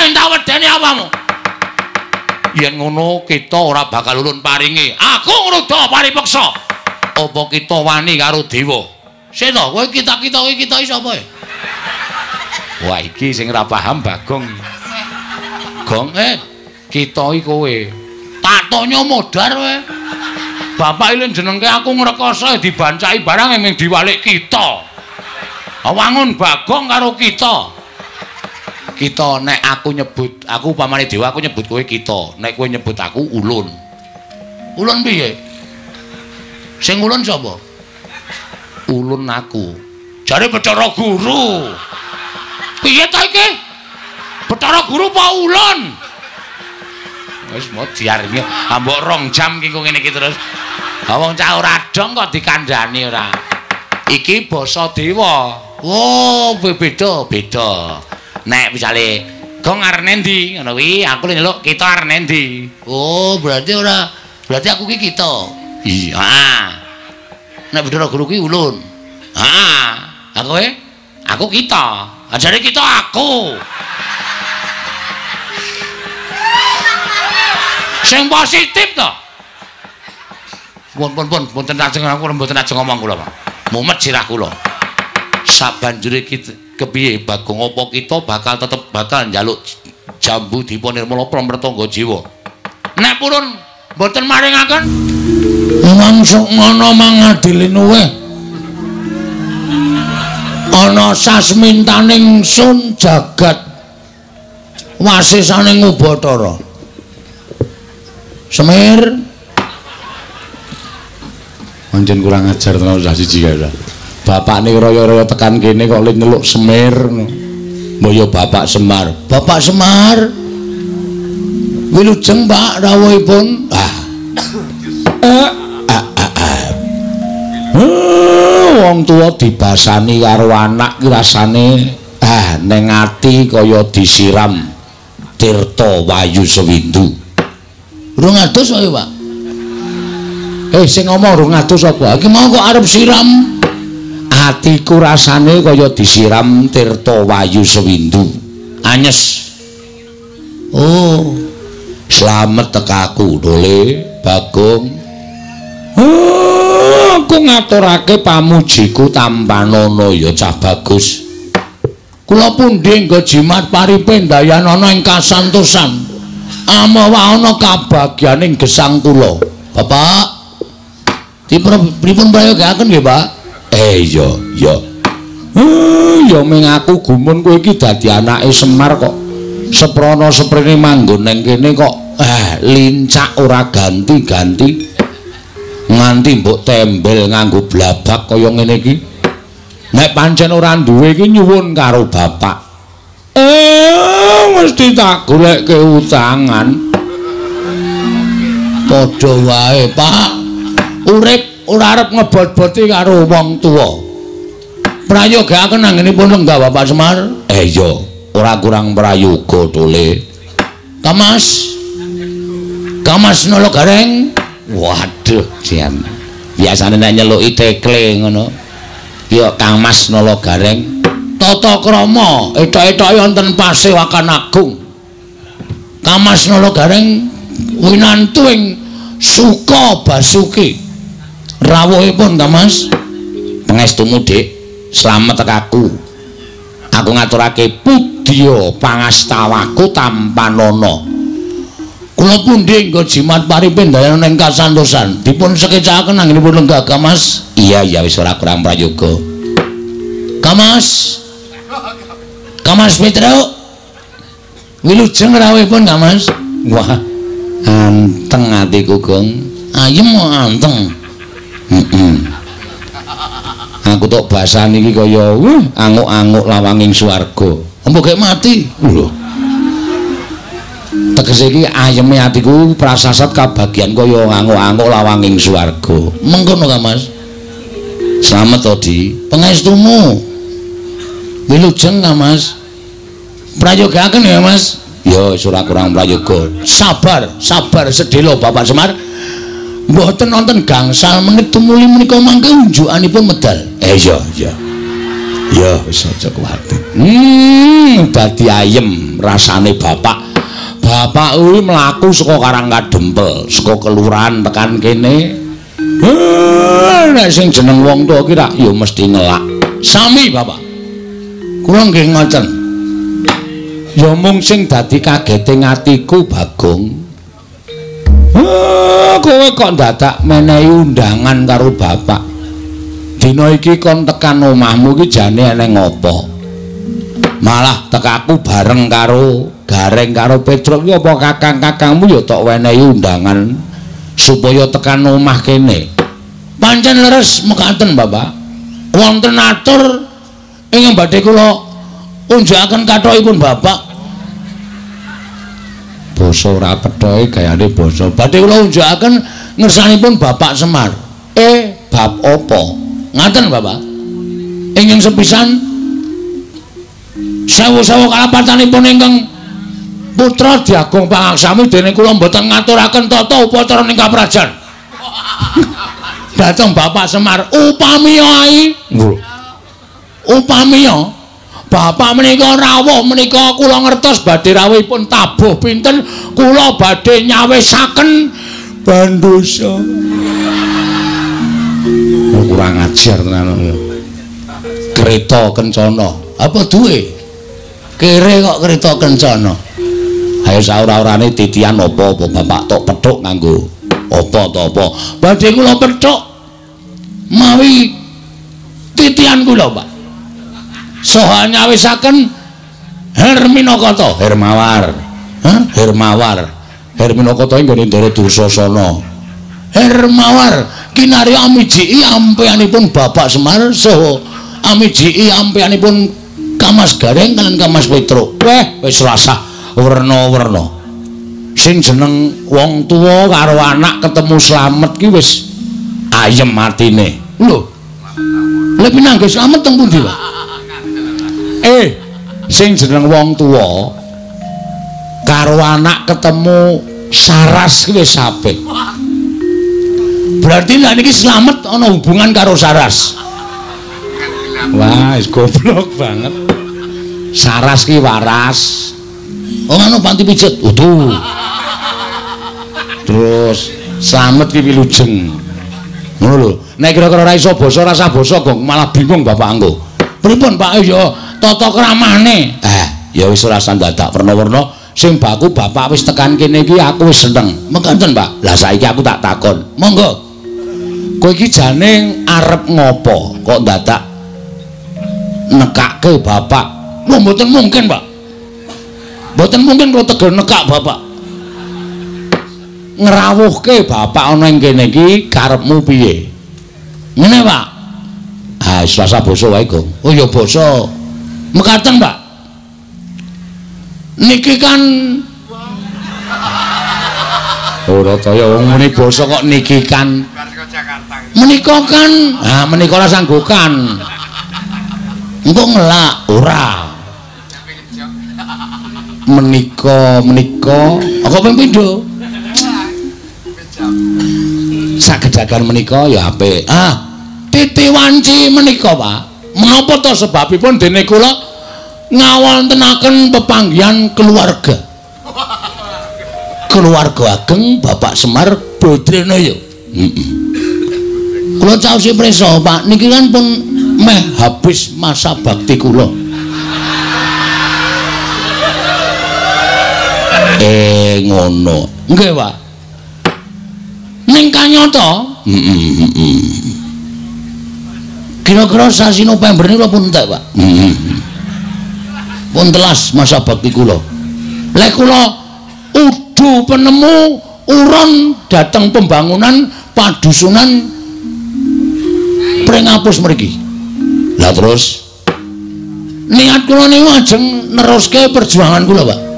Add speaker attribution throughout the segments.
Speaker 1: sing tak wedeni apamu? Yen ngono kita ora bakal ulun paringi. Aku ngruda paripeksa. Apa kita wani karo dewa? Sena, kowe kita-kita iki sapa e? Wah iki sing ora paham Bagong. Gong kita iki kowe. Tatonya modar kowe. Bapak ilin jenengke aku ngrekoso dibancai barang emeng diwalik kita. Wangun Bagong karo kita. Kita nek aku nyebut, aku upamane dewa aku nyebut kowe kita. Nek kowe nyebut aku ulun. Ulun piye? Sing ulun sapa? Ulun aku. Jare Bathara Guru. Piye ta iki? Bathara Guru apa ulun? Wis mau diaringe ambok 2 jam ki kok ngene iki terus. Wong cah ora dong kok dikandhani ora. Iki basa dewa. Oh, beda. Nek misale Gong arene ndi ngono kuwi aku nyeluk kita arene ndi. Oh, berarti aku ki kita. Iya. Nek Bathara Guru ki ulun. Aku kita. Ajare kita aku. Sing positif to. Pun mboten ajeng aku mboten ajeng ngomong kula, Pak. Mumet sirah kula. Sabanjure kepiye Bagong apa kita tetep bakal njaluk jambu dipa nirmala pramrtangga jiwa. Nek purun mboten maringaken langsung ngono mangadili nuwe. Ana sasmintaning sun jagat wasisaning Ubathara. Semir pancen kurang ajar tenan usah siji kae. Bapakne raya-raya tekan kene kok nyeluk Semir. Mbok ya Bapak Semar. Bapak Semar. Wilujeng Pak rawuhipun. Wong tuwa dibasani karo anak ki rasane ning ati kaya disiram tirta wayu sewindu. Rung adus wae, Pak. Sing ngomong rung adus apa? Iki mau kok arep siram. Atiku rasane kaya disiram tirta wayu sewindu. Anyes. Oh. Slamet tekaku, Dole, Bagong. Aku ngaturake pamujiku Tampanana ya cah bagus. Kula pundi nggo jimat paripendhayanana ing kasantosan. Amawa ana kabagyaning gesang kula. Bapak, pripun prayogaken nggih, Pak? Iya. Ya ming aku gumun kowe iki dadi anake Semar kok. Seprana seprene manggon ning kene kok lincak ora ganti-ganti. Nganti mbok tembel nganggo blabak kaya ngene iki. Nek pancen ora duwe iki nyuwun karo bapak. Mesti tak goleke utangan. Padha wae, Pak. Urip ora arep ngebot-boti karo wong tuwa. Prayogaken anggenipun lenggah Bapak Semar. Iya, ora kurang prayoga, Dole. Kamas nolo gareng. Waduh, jan. Biasane nek nyeluki tekle ngono. Ya Kang Mas nolo gareng. Tata krama etok-etoke wonten Pasewakan Agung. Kang Mas nolo gareng winantu ing Suka Basuki. Rawuhipun Kang Mas. Pangestumu, Dik. Slamet tekaku. Aku ngaturake pudya pangastawaku Tampanana. Kula pundi nggo jimat paripendhayanana ing kasantosan. Dipun sekecakaken anggenipun lenggah Kang Mas. Iya wis ora kurang prayoga. Kang Mas Petro. Wilujeng rawuhipun Kang Mas. Wah, anteng atiku, Gong. Ayem anteng. Aku tok basane iki kaya anguk-anguk lawanging swarga. Empuk gek mati. Lho. Tegese iki ayeme atiku prasasat kabagyan kaya anguk-anguk lawanging swarga. Mengkono Kang Mas. Slamet to, Di. Pangestumu. Wilujeng Kang Mas. Prayogaken ya, Mas. Ya wis ora kurang prayoga. Sabar sedhela Bapak Semar. Mboten wonten gangsal menit tumuli menika mangke unjukanipun medal. Iya. Ya wis aja kuwatir. Dadi ayem rasane bapak. Bapak kuwi mlaku saka Karangkadempel, saka kelurahan tekan kene. Nek sing jeneng wong tuwa ki rak ya mesti ngelak. Sami bapak. Kula nggih ngoten. Ya mung sing dadi kagete atiku Bagong. Kowe kok dadak menehi undangan karo bapak. Dina iki kon tekan omahmu ki jane eneng ngopo? Malah tekaku bareng karo Gareng karo Petruk ki apa kakang-kakangmu ya tok wenehi undangan supaya tekan omah kene. Pancen leres mekaten, Bapak. Wonten atur ingkang badhe kula unjukaken kathokipun Bapak. Basa ora pethoke gayane basa. Badhe kula unjukaken ngersanipun Bapak Semar. Bab apa? Ngaten, Bapak. Ingkang sepisan sewu-sewu kalapatanipun ingkang putra diagung pangaksami dene kula mboten ngaturaken tata upacara ning kaprajan. Dateng Bapak Semar upamiya ai. Upamiya Bapak menika rawuh menika kula ngertos badhe rawuhipun tabuh pinten kula badhe nyawisaken bandosa. Kurang ajar tenan. Kereta kencana. Apa duwe? Kere kok kereta kencana. Ayo saura-urane titian apa-apa Bapak tok pethuk nganggo apa to apa. Badhe kula pethuk mawi titian kula, Pak. Saha nyawisaken Herminakata, Hermawar. Hermawar. Herminakata ing nggone Ndara Dursasana. Hermawar kinarya amiji ampeyanipun Bapak Semar saha amiji ampeyanipun Kamas Gareng kalian Kamas Petruk. Wis rasah werna-werna. Sing jeneng wong tuwa karo anak ketemu slamet ki wis ayem atine. Lho. Lha pinanggih slamet teng pundi, Pak? Sing jeneng wong tuwa karo anak ketemu saras ki wis apik. Berarti lha niki slamet ana hubungan karo saras. Wah, wis goblok banget. Saras ki waras. Oh anu panti pijet. Utuh. Terus slamet ki wilujeng. Ngono lho. Nek kira-kira ora iso basa rasa basa Gong, malah bingung Bapak anggo. Pripun Pak ya tata kramane. Ya wis ora sandadak werna-werna sing baku Bapak wis tekan kene iki aku wis seneng. Mengkaten Pak. Lah saiki aku tak takon. Monggo. Kowe iki jane arep ngopo? Kok dadak nekake Bapak? Lho mboten mungkin, Pak. Mboten mungkin kula tegel nekak Bapak. Ngrawuhke Bapak ana ing kene iki karepmu piye? Ngene, Pak. Selasa basa wae, Gong. Oh ya basa. Mekaten, Pak. Niki kan ora kaya wong muni basa kok niki kan. Menika kan, menika ora sanggokan. Engko ngelak ora. Menika apa ping pindho? Sagedagan menika ya apik. Titi wanci menika, Pak. Menapa to sebabipun dene kula ngawontenaken pepanggihan keluarga. Keluarga ageng Bapak Semar Badranaya. Kula caosi prisa, Pak. Niki kan pun meh habis masa bakti kula. Ngono. Nggih, Pak. Ning kanyata, kira-kira sasi November niku pun entek, Pak. Pun telas masa bakti kula. Lek kula udu penemu uron dateng pembangunan padusunan Pringapus mriki. Lah terus niat kula niku ajeng neruske perjuangan kula, Pak.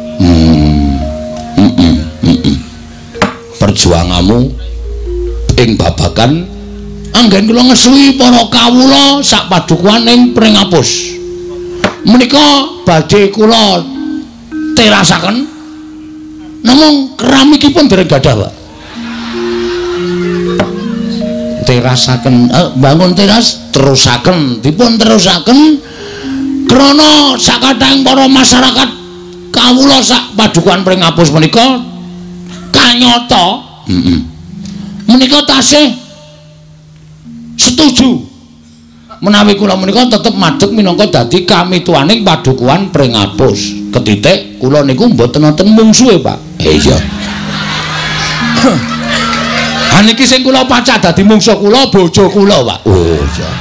Speaker 1: Perjuanganmu ing babagan anggen kula ngesuhi para kawula sak padukuhan ing Pringapus. Menika badhe kula terasaken namung keramikipun dereng gadah, Pak. Terasaken bangun teras terusaken krana sakathahing para masyarakat kawula sak padukuhan pring ngapus menika kanyata menika tasih setuju menawi kula menika tetep madheg minangka dadi kamituaning padukuhan pring ngapus ketitik kula niku mboten wonten mungsuhe Pak iya niki sing kula pacak dadi mungsuh kula bojo kula Pak oh iya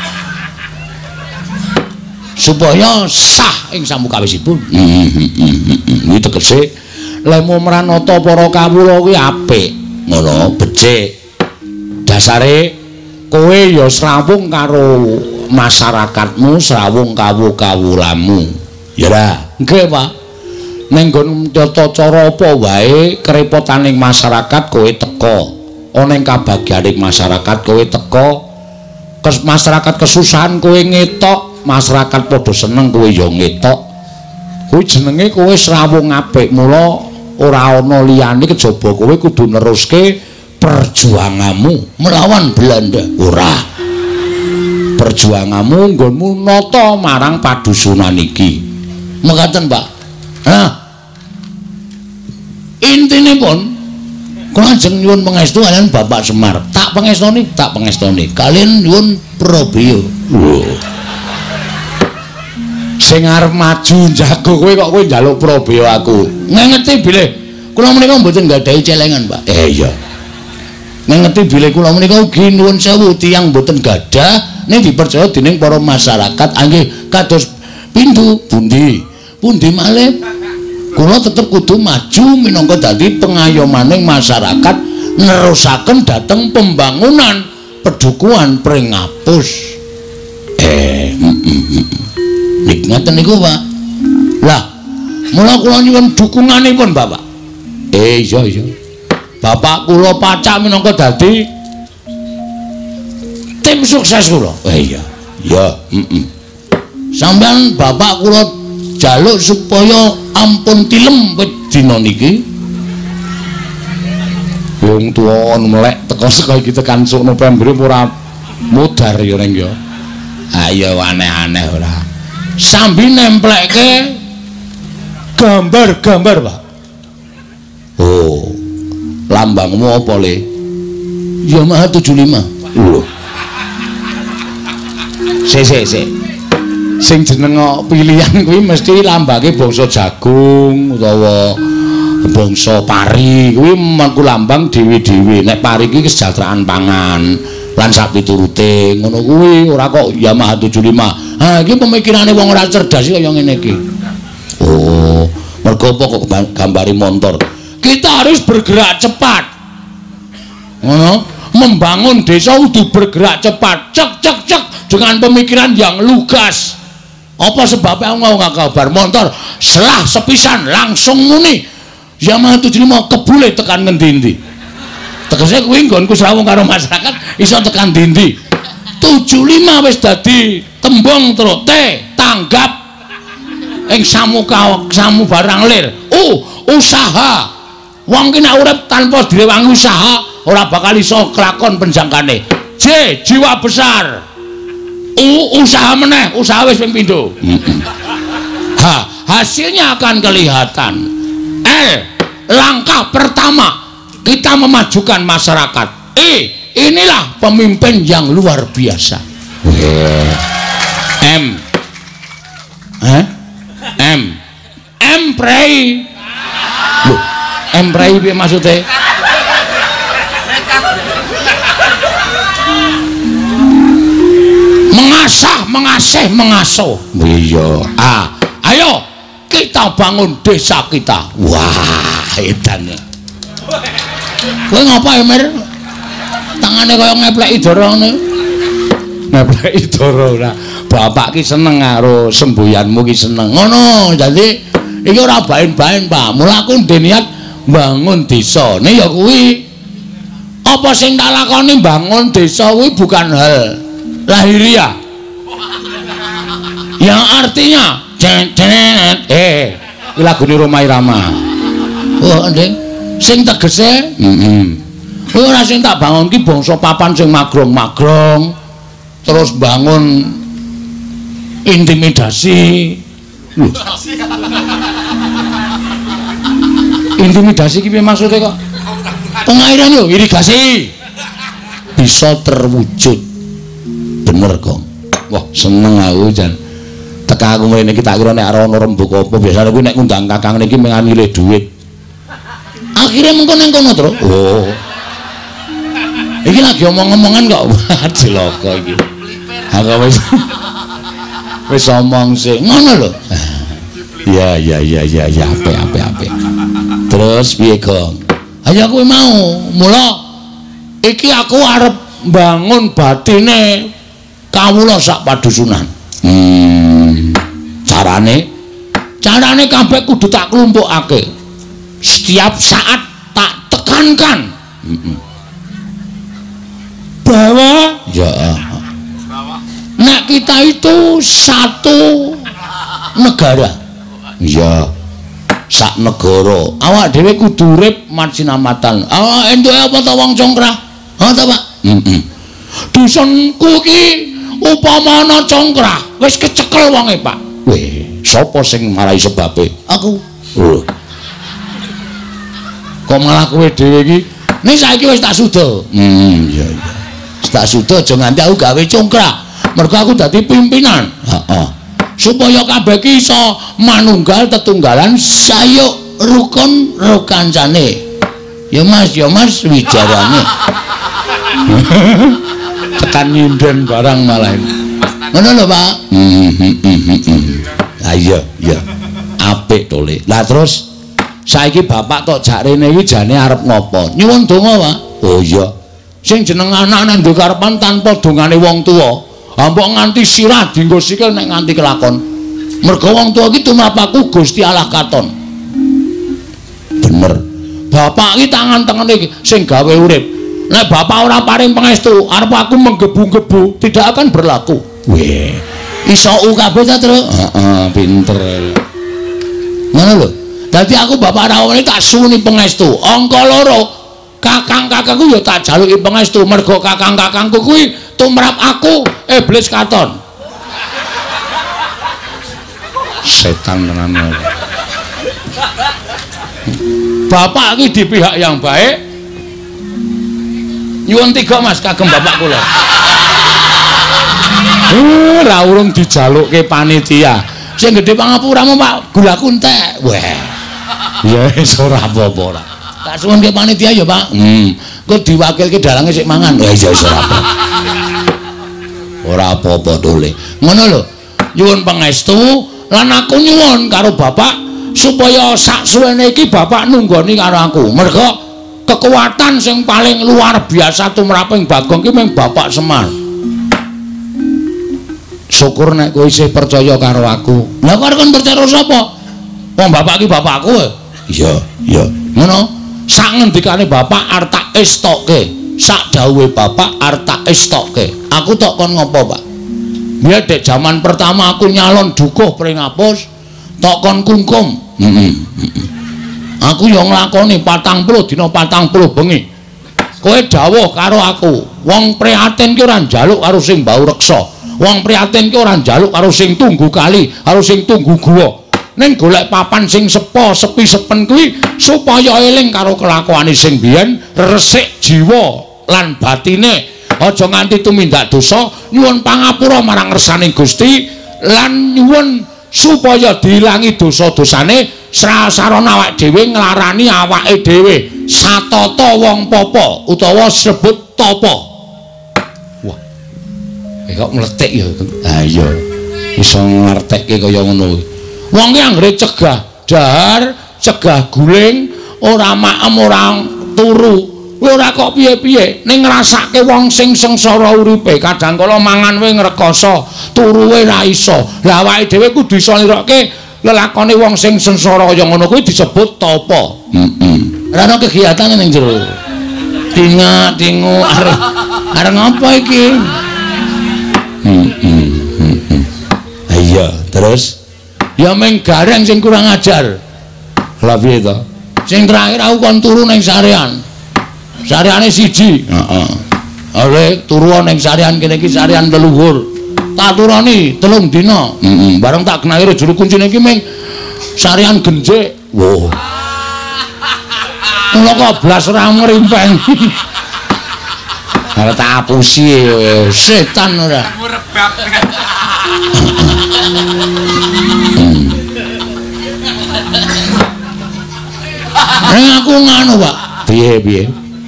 Speaker 1: supaya sah ing samukawisipun iki tegese lemu mranata para kawula kuwi apik ngono becik dasare kowe ya srawung karo masyarakatmu srawung kawula-kawulamu ya ra nggih Pak ning nggon tata cara apa wae kerepotaning masyarakat kowe teka ana ing kabagyaning masyarakat kowe teka masyarakat kesusahan kowe ngetok masyarakat padha seneng kowe ya ngetok kuwi jenenge kowe srawung apik mula ora ana liyane kejaba kowe kudu neruske perjuanganmu melawan Belanda ora perjuanganmu nggonmu nata marang padusunan iki mekaten Pak nah intinipun kula ajeng nyuwun pangestu kalian Bapak Semar tak pangestoni kalian nyuwun Probio sing arep maju jago kowe kok kowe njaluk Probio aku ngengeti bilih kula menika mboten nggadahi celengan Pak iya ngengeti bilih kula menika ugi nuwun sewu tiyang mboten gadah ning dipercaya dening para masyarakat anggih kados pindu pundi malih kula tetep kudu maju minangka dadi pengayomaning masyarakat nerusaken dhateng pembangunan pedukuhan pring ngapus niki ngaten niku Pak lah mula kula nyuwun dukunganipun Bapak iya Bapak kula pacak minangka dadi tim sukses kula iya sampeyan Bapak kula jaluk supaya ampun tilem dina niki wong tuwa melek teka iki tekan sok November ora mudhar ya ning ya ayo aneh-aneh ora sambil nemplekke gambar-gambar Pak oh lambangmu apa le Yamaha 75 lho sing jeneng pilihan kuwi mesti lambange bangsa jagung utawa bangsa pari kuwi mengku lambang dewi-dewi nek pari iki kesejahteraan pangan lan sapiturute ngono kuwi ora kok Yamaha 75 ha iki pemikirane wong ora cerdas kaya ngene iki oh mergo apa kok gambari motor kita harus bergerak cepat ngono membangun desa kudu bergerak cepat cek dengan pemikiran yang lugas apa sebabnya mau nggak kabar motor selah sepisan langsung muni Yamaha 75 kebule tekan ngendi-endi tegese kuwi nggonku srawung karo masyarakat iso tekan ndi 75 wis dadi tembung terus tanggap ing samu barang lir usaha wong ki nek urip tanpa direwangi usaha ora bakal iso kelakon penjangkane jiwa besar usaha meneh usaha wis ping pindho hasilnya akan kelihatan langkah pertama kita memajukan masyarakat inilah pemimpin yang luar biasa Prei lho Prei piye maksude mengasuh iya ayo kita bangun desa kita wah edan kowe ngapa Emir tangane kaya ngepleki dara ngene ngepleki dara ora bapak ki seneng karo semboyanmu ki seneng ngono dadi iki ora bain-bain Pak mula aku ndek niat bangun desa ne ya kuwi apa sing tak lakoni bangun desa kuwi bukan hal lahiriah yang artinya lagune Roma Irama oh ndeng sing tegese ora sing tak bangun ki bangsa papan sing magrong-magrong terus bangun intimidasi. Intimidasi ki piye maksude kok? Pengairan yo irigasi. Bisa terwujud. Bener, Gong. Wah, seneng aku jan. Teka aku ngene iki tak kira nek ana rembug apa biasane kuwi nek ngundang kakang niki mengan milih dhuwit. Akhire mengko nang kono, Tru. Oh. Iki lagi omong-omongan kok cilaka iki. Aku wis omong sih. Ngono lho. Ya apik. Terus piye, Gong? Ayo kowe mau, mula iki aku arep bangun batine kawula sak padusunan. Carane kabeh kudu tak klumpukake. Setiap saat tak tekankan. Bahwa ya nek kita itu satu negara. Ya sak negara. Awak dhewe kudu urip marsinamatan. Entuke apa ta wong congkrah? Ha ta, Pak? Dusunku ki upama ana congkrah, wis kecekel wonge, Pak. Weh, sapa sing marai sebabe? Aku. Lho. Kok malah kowe dhewe iki? Ning saiki wis tak suda. Iya. Tak suda aja nganti aku gawe congkrah. Mergo aku dadi pimpinan. Heeh. Supaya kabeh ki iso manunggal tetunggalan sayuk rukun karo kancane. Ya Mas wijarane. Tekan nyinden barang malah. Ngono lho, Pak. Ayo, ya. Apik to, Le. Lah terus saiki bapak tok jak rene iki jane arep ngopo? Nyuwun donga, Pak. Oh iya. Sing jeneng anak nang ndek karepan tanpa dongane wong tuwa. Mbok nganti sirah dienggo sikil nek nganti kelakon. Mergo wong tuwa iki tumrapaku Gusti Allah katon. Bener. Bapak iki tangan tengene iki sing gawe urip. Nek bapak ora paring pangestu, arep aku menggebu-gebu, tidak akan berlaku. Weh. Iso kabeh ta, Tru? Heeh, pinter. Ngono lho. Dadi aku bapak rawone tak suwuni pangestu. Angka 2, kakang-kakangku ya tak jaluki pangestu mergo kakang-kakangku kuwi tumrap aku iblis katon. Setan tenan. Bapak iki di pihak yang baik. Nyuwun 3 Mas kagem bapak kula. Ora urung dijalukke panitia. Sing gedhe pangapuramu Pak gula kuntek. Weh. Ya wis ora apa-apa ora. Tak suwun ke panitia ya, Pak. Kok diwakilke dalange sik mangan. Wah iya ora apa. Ora apa-apa dole. Ngono lho. Nyuwun pangestu lan aku nyuwun karo bapak supaya sak suwene iki bapak nunggoni karo aku. Mergo kekuatan sing paling luar biasa tumraping Bagong ki mung Bapak Semar. Syukur nek kowe isih percaya karo aku. Lah kok kon percaya sapa? Wong bapak ki bapakku. Iya. Ngono. Sak ngendikane bapak arep tak estokke. Sak dawuhe bapak arep tak estokke. Aku tok kon ngopo, Pak? Biar dek zaman pertama aku nyalon dukuh pring apus, tok kon kungkum. Aku yo nglakoni 40 dina 40 bengi. Kowe dawuh karo aku, wong prihatin ki ora njaluk karo sing mbau reksa. Wong prihatin ki ora njaluk karo sing tunggu kali, karo sing tunggu guwa. Ning golek papan sing sepo, sepi sepen kuwi supaya eling karo kelakuane sing biyen, resik jiwa lan batine. Aja nganti tumindak dosa, nyuwun pangapura marang ngersane Gusti lan nyuwun supaya diilangi dosa-dosane. Sarana awake dhewe nglarani awake dhewe satata wong popo utawa sebut topo. Wah. Kok mletik ya. Ha iya. Iso ngertekke kaya ngono. Wong ki anggere cegah dahar, cegah guling, ora maem ora turu. Kowe ora kok piye-piye ning ngrasake wong sing sengsara uripe, kadang kala mangan wae ngrekoso, turuwe ra iso. Lah awake dhewe kudu iso nirake lelakone wong sing sengsara kaya ngono kuwi disebut tapa. Ora ana kegiatan ning jero. Tinga-tingu arep ngapa iki? Iya, terus ya meng gareng sing kurang ajar. Lah piye to? Sing terakhir aku kon turu ning sarean. Sareane siji. Heeh. Ale turu ning sarian kene iki sarian leluhur. Tak turani 3 dina. Bareng tak kenali juru kuncine iki ming sarian genjik. Wo. Kula kok blas ora ngrimpeng. Arep tak apusi setan ora. Aku nganu, Pak. Piye?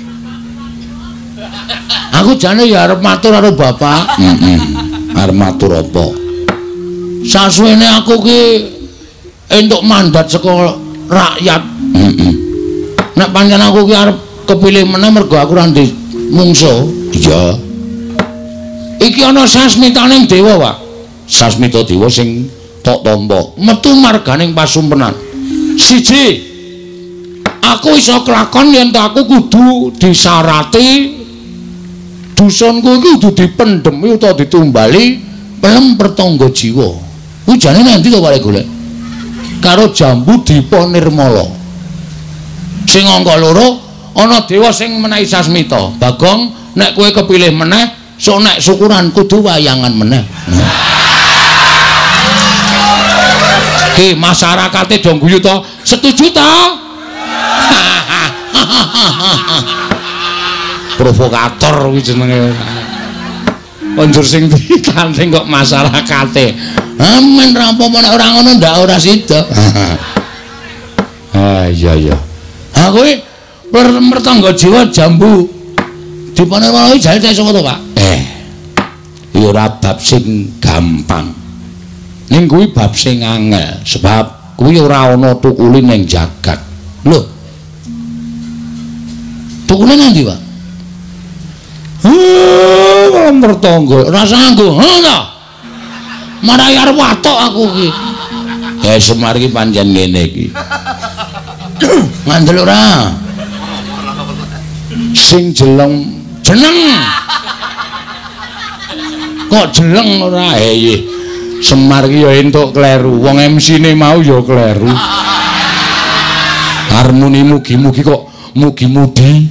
Speaker 1: Aku jane ya arep matur karo Bapak. Arep matur apa? Sasuwene aku ki entuk mandat saka rakyat. Nek pancen aku ki arep kepilih meneh mergo aku ora ndek mungsuh. Iya. Iki ana sasmitaning dewa, Pak. Sasmita dewa sing tok tampa, metu marganing pasumpenan. Siji, aku iso kelakon yen aku kudu disarati dusunku iki kudu dipendhemi utawa ditumbali pelem pertangga jiwa. Kuwi jane nanti to Pak golek. Karo Jambu Dipa Nirmala. Sing angka 2 ana dewa sing menehi sasmita. Bagong nek kowe kepilih meneh, sok nek syukuran kudu wayangan meneh. Ki masyarakate do guyu to, setuju to? Provokator kuwi jenenge. Konjur sing dikanting kok masyarakate. Amen ra apa-apa nek ora ngono ndak ora sida. Iya. Ha kowe pertangga jiwa Jambu Dipa Nirmala iki jare sapa to, Pak? Ya ora bab sing gampang. Ning kuwi bab sing angel sebab kuwi ora ana tukule ning jagat. Lho. Tukule nang ndi, Pak? Nomor tangga ora sanggo. Ha. Marai arep watok aku iki. Semar iki pancen ngene iki. Ngandel ora? Sing jeneng. Kok jeleng ora? Semar iki ya entuk kleru. Wong MC-ne mau ya kleru. Harmoni mugi-mugi kok mugi-mudi.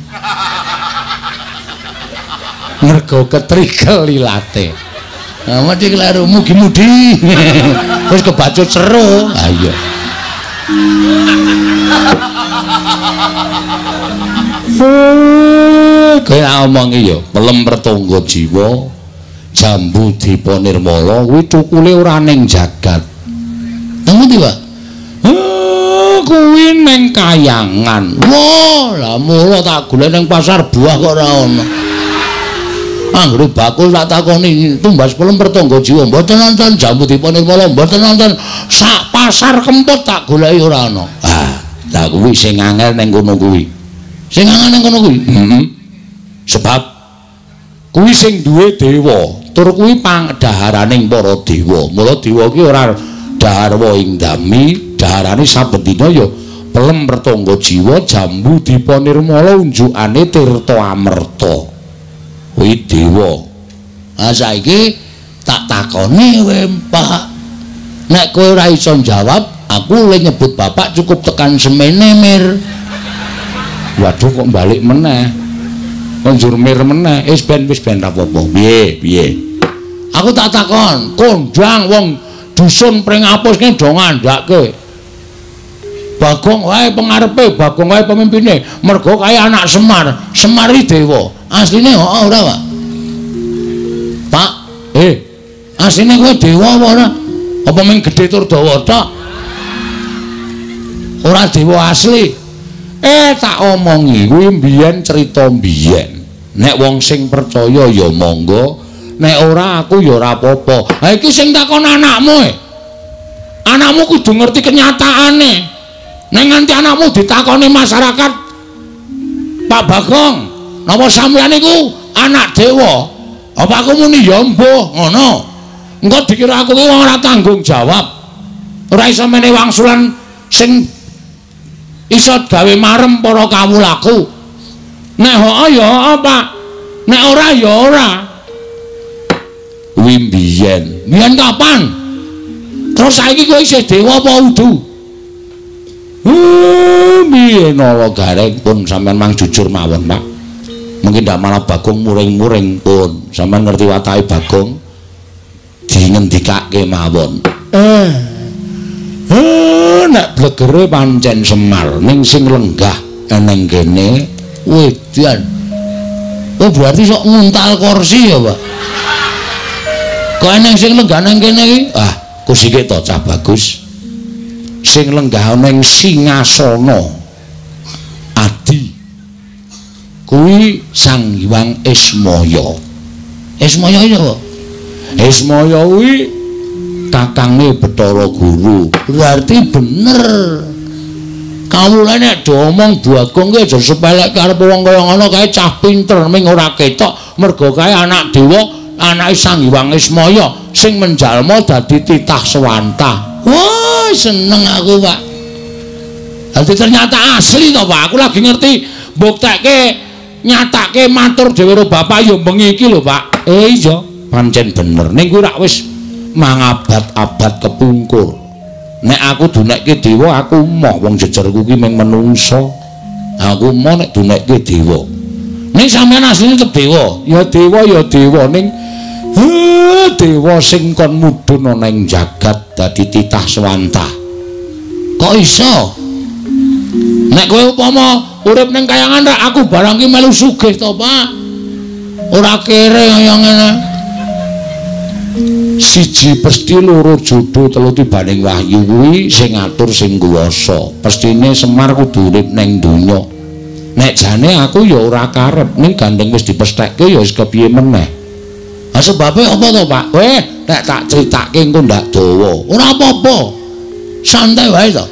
Speaker 1: Mergo ketrigel lilate. Nah, mesti kleru mugi-mudi. Wis kebacut seru. Ha iya. Kaya omongi ya, pelem pertangga jiwa Jambu Dipa Nirmala kuwi tukule ora ning jagat. Nang ndi, Pak? Kuwi ning Kayangan. Wah, lah mula tak golek ning pasar buah kok ora ono. Anggere bakul tak takoni tumbas pelem pertangga jiwa mboten nonton Jambu Dipa Nirmala, mboten nonton sak pasar kempot tak goleki ora ono. Lah kuwi sing angel ning kono kuwi. Sing angel ning kono kuwi. Sebab kuwi sing duwe dewa, tur kuwi pangdaharaning para dewa. Mula dewa ki ora daharwa ing dami, daharane saben dina ya pelem pertangga jiwa Jambu Dipa Nirmala unjukane tirta amerta. Kuwi dewa. Saiki tak takoni kowe, Pak. Nek kowe ora iso jawab, aku le nyebut bapak cukup tekan semene mir. Waduh kok balik meneh. Konjur mir meneh. Wis ben apa-apa. Piye? Aku tak takon, kondang wong dusun pring apus ki do ngandhake. Bagong wae pengarepe, Bagong wae pemimpine. Mergo kaya anak Semar. Semar iki dewa. Asline ora, Pak. Pak, asline kowe dewa apa ora? Apa mung gedhe tur dawa tok? Ora dewa asli. Tak omongi kuwi mbiyen crita mbiyen. Nek wong sing percaya ya monggo, nek ora aku ya ora apa-apa. Ha iki sing takon anakmu. Anakmu kudu ngerti kenyataane. Nek nganti anakmu ditakoni masyarakat, Pak Bagong, napa sampeyan iku anak dewa? Apa aku muni ya mbuh, ngono. Engko dikira aku ki wong ora tanggung jawab. Ora iso menehi wangsulan sing iso gawe marem para kawulaku. Nek ya Pak. Nek ora ya ora. Kuwi mbiyen. Mbiyen kapan? Terus saiki kowe isih dewa apa udu? Mbiyen ala gareng pun sampean mang jujur mawon, Pak. Mungkin ndak malah Bagong muring-muring pun. Sampeyan ngerti watake Bagong? Dingendikake mawon. Nek blegere pancen Semar ning sing lenggah eneng kene wedan. Oh berarti sok nguntal kursi ya, Pak. Kok eneng sing lenggah nang kene iki? Ah, kusike to cah bagus. Sing lenggah ning singasana adi kuwi Sang Hyang Ismaya. Ismaya iki apa? Ismaya kuwi kakange Bathara Guru. Berarti bener. Kawula nek domong Bagong ki aja sepelek karep wong kaya ngono kae cah pinter ming ora ketok mergo kae anak dewa, anake Sang Hyang Ismaya sing menjalma dadi titah swanta. Wah, seneng aku, Pak. Dadi ternyata asli to, Pak. Aku lagi ngerti mbuktekke nyatake matur dhewe karo bapak ya bengi iki lho, Pak. Iya, pancen bener. Ning kuwi rak wis mangabad-abad kepungkur. Nek aku dunekke dewa aku moh wong jejerku ki mung menungso. Aku moh nek dunekke dewa. Ning sampeyan asline tetep dewa. Ya dewa ning dewa sing kon mudhun ana ing jagat dadi titah swanta. Kok iso? Nek kowe upama urip ning kayangan rak aku barang ki melu sugih to, Pak. Ora kere kaya ngene. Siji pesti loro jodoh telu tibaning wahyu kuwi sing ngatur sing kuwasa. Pestine Semar kudu urip ning donya. Nek jane aku ya ora karep ning gandeng wis dipesthekke ya wis kepiye meneh. Lah sebabe apa to, Pak? Weh, nek tak critake engko ndak dawa. Ora apa-apa. Santai wae to.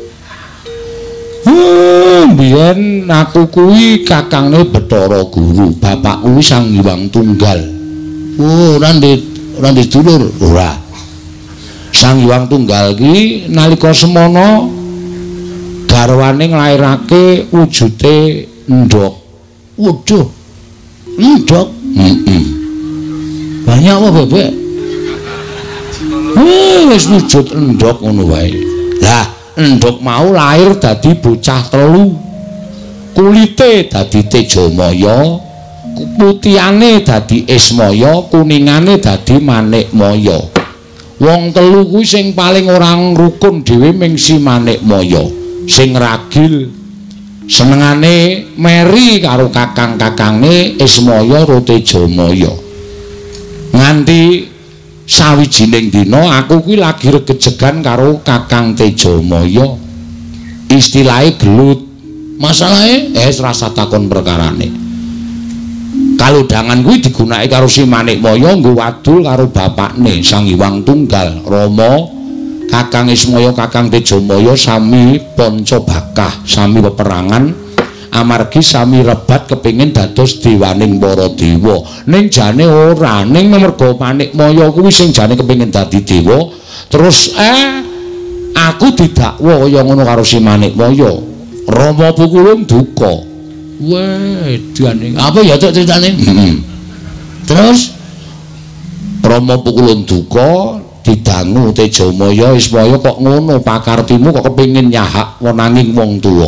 Speaker 1: Biyen aku kuwi kakange Bathara Guru, bapak kuwi Sang Hyang Tunggal. Oh, ora dulur, ora. Sang Hyang Tunggal ki nalika semana garwane nglairake wujude endhog. Waduh. Endhog. Banyak apa, Bebek? Wis wujud endhog ngono wae. Lah, endhog mau lahir dadi bocah telu. Kulite dadi Tejamaya, putihane dadi Ismaya, kuningane dadi Manikmaya. Wong telu kuwi sing paling ora rukun dhewe ming si Manikmaya. Sing ragil senengane meri karo kakang-kakange Ismaya karo Tejamaya. Nganti sawijining dina aku kuwi lagi regejegan karo Kakang Tejamaya. Istilahe gelut. Masalahe rasa takon perkarane. Kalodhangan kuwi digunakake karo si Manikmaya nggo wadul karo bapakne Sang Hyang Tunggal, Rama. Kakang Ismaya, Kakang Tejamaya sami Pancabakah, sami peperangan amargi sami rebat kepingin dados dewaning para dewa. Ning jane ora, ning merga Manikmaya kuwi sing jane kepingin dadi dewa. Terus aku didakwa kaya ngono karo si Manikmaya. Rama Pukulung duka. Wah, edan apa ya cok ceritane? Terus Rama Pukulung duka didangu Tejamaya, Ismaya kok ngono pakartimu kok kepingin nyahak wenanging wong tuwa.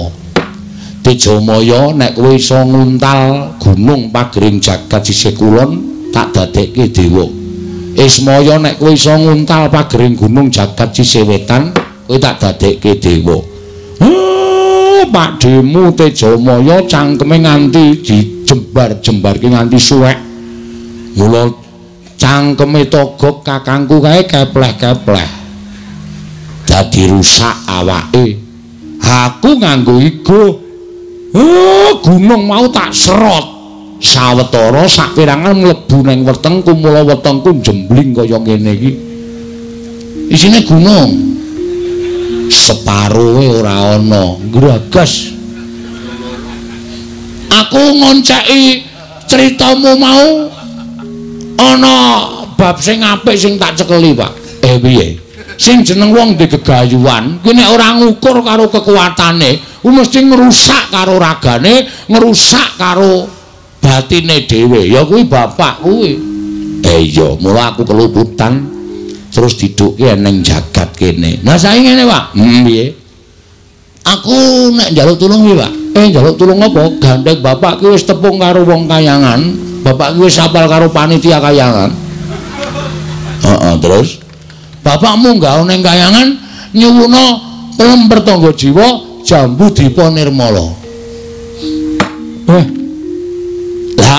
Speaker 1: Tejamaya nek kowe iso nguntal gunung pagering jagat sisih kulon tak dadekke dewa. Ismaya nek kowe iso nguntal pagering gunung jagat sisih wetan kowe tak dadekke dewa. Pak Demu Tejamaya cangkeme nganti dijembar-jembarke nganti suwek. Mula cangkeme togok kakangku kae kepleh-kepleh. Dadi rusak awake. Aku nganggo igo. Gunung mau tak serot. Sawetara saperangan mlebu ning wetengku, mula wetengku jembling kaya ngene iki. Isine gunung. Separuhe ora ana, gragas. Aku ngonceki critamu mau ana bab sing apik sing tak cekeli, Pak. Piye? Sing jeneng wong di gegayuhan kuwi nek ora ngukur karo kekuatane, kuwi mesti ngrusak karo ragane, ngrusak karo batine dhewe. Ya kuwi bapak kuwi. Iya, mula aku keluputan. Terus didukke ning jagat kene. Nah saiki ngene, Pak. Piye? Aku nek njaluk tulung piye, Pak? Njaluk tulung apa? Gandeng bapak ki wis tepung karo wong kayangan. Bapak ki wis apal karo panitia kayangan. Terus bapakmu gawe ning kayangan nyuwuna pelemper tangga jiwa Jambu Dipa Nirmala. Lah.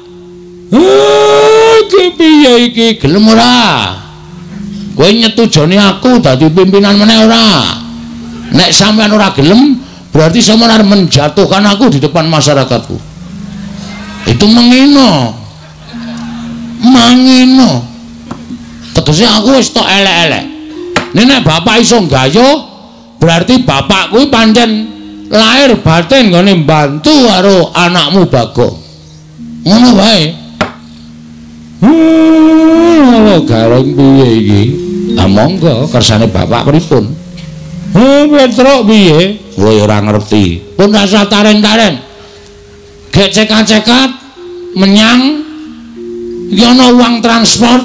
Speaker 1: Iki piye iki gelem ora? Kowe nyetujoni aku dadi pimpinan meneh ora? Nek sampean ora gelem, berarti sampean arep menjatuhkan aku di depan masyarakatku. Itu menghina. Manghina. Tegese aku wis tok elek-elek. Nek bapak iso gayo, berarti bapak kuwi pancen lahir batin nggone mbantu karo anakmu Bagong. Ngono wae. Gareng piye iki? Ah monggo kersane bapak pripun? Petruk piye? Kowe ora ngerti. Pun rasa tareng-tareng. Gek cekat-cekat menyang iki ana uang transport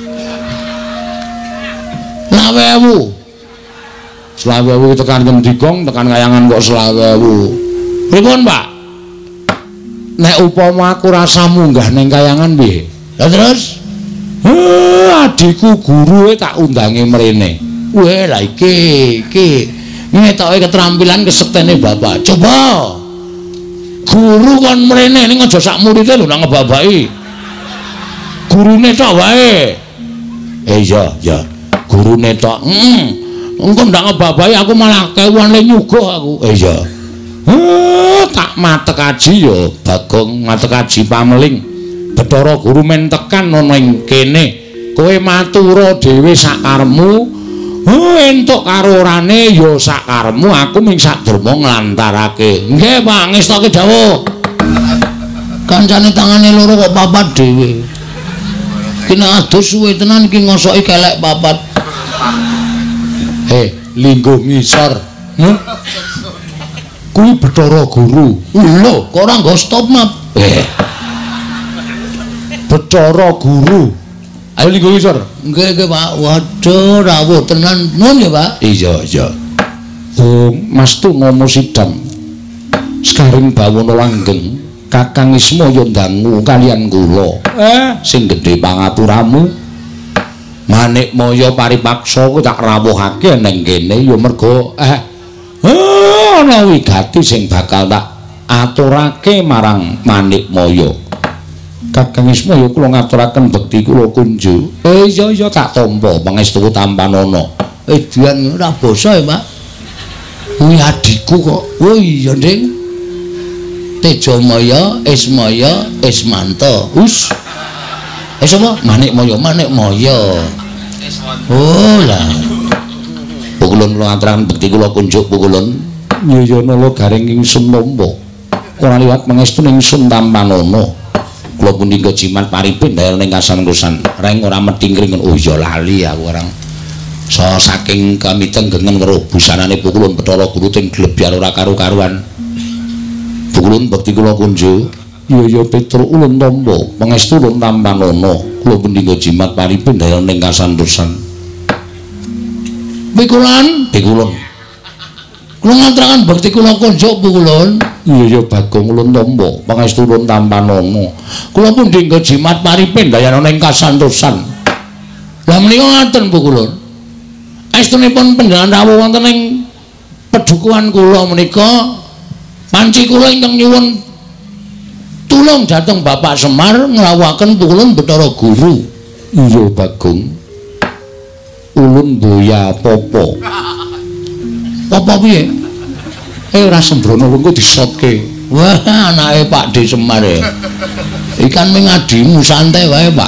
Speaker 1: 20.000. 20.000 tekan Gendikong, tekan Kayangan kok 20.000. Pripun, Pak? Nek upama aku rasa munggah ning Kayangan piye? Lah terus adikku guru tak undangi mrene. Weh lah iki ngetoke keterampilan kesektene bapak. Coba guru kon mrene ning aja sak murite lho nang ngebabaki. Gurune tok wae. Iya, gurune tok. Engko ndak ngebabaki aku malah kewan le nyuguh aku. Iya. Tak matek aji ya Bagong matek aji pameling. Bathara guru men tekan ana ing kene. Kowe matura dhewe sak karepmu. Entuk karorane ya sak karepmu, aku ming sak derma nglantarake. Nggih, Pak, ngestoke dawuh. Kancane tangane loro kok papat dhewe. Kena adus suwe tenan iki ngosoki kelek papat. Linggo ngisor. Kuwi Bathara guru. Lho, kok ora nggo stop map? Bathara guru. Ayo linggo ngisor. Nggih, Pak. Waduh, rawuh tenan. Nuwun ya, Pak. Iya. Mas tu ngomo sidang. Sekaring bawana langgeng, Kakang Ismaya ndangu kalian kula. Sing gedhe pangapuramu. Manikmaya paripaksa tak rawuhake ning kene ya mergo ana wigati sing bakal tak aturake marang Manikmaya. Kakang Ismaya kula ngaturaken bekti kula kunju. Iya tak tampa pangestu tampanana. Edian ora basa ya, Pak. Kuwi adikku kok. Oh iya, Nding. Tejamaya, Ismaya, Ismanta. Sapa? Manikmaya. Oh lah. Pukulun kula ngaturaken bekti kula kunjuk pukulun. Iya nala garing ingsun nampa. Ora liwat pangestu ingsun tampanana. Kula pundi kejimat paripin dael ning kasan-kusan. Reng ora medhingring. Oh iya lali aku orang. Saking kamiteng gengen weruh busanane pukulun Bathara guru ting glebyar ora karu-karuan. Pukulun bekti kula kunjuk. Iya Petruk ulun tampa pangestu ulun tampanana. Kula pundi kejimat paripin dael ning kasan-kusan. Pikulun. Kula ngaturaken bekti kula kunjuk pukulun. Iya Bagong ulun tampa pangestu ulun tampanana. Kula pundi kejimat paripin dayan ning kasantosan. Lah menika ngaten pukulun. Estunipun panjenengan rawuh wonten ing pedukuhan kula menika panci kula ingkang nyuwun tulung dhateng Bapak Semar nglawuhaken pukulun Bathara Guru. Iya Bagong. Ulun boya apa-apa. Apa piye? Ora sembrono engko disotke. Wah, anake Pak D Semar e. Ikan mengadimu santai wae, Pak.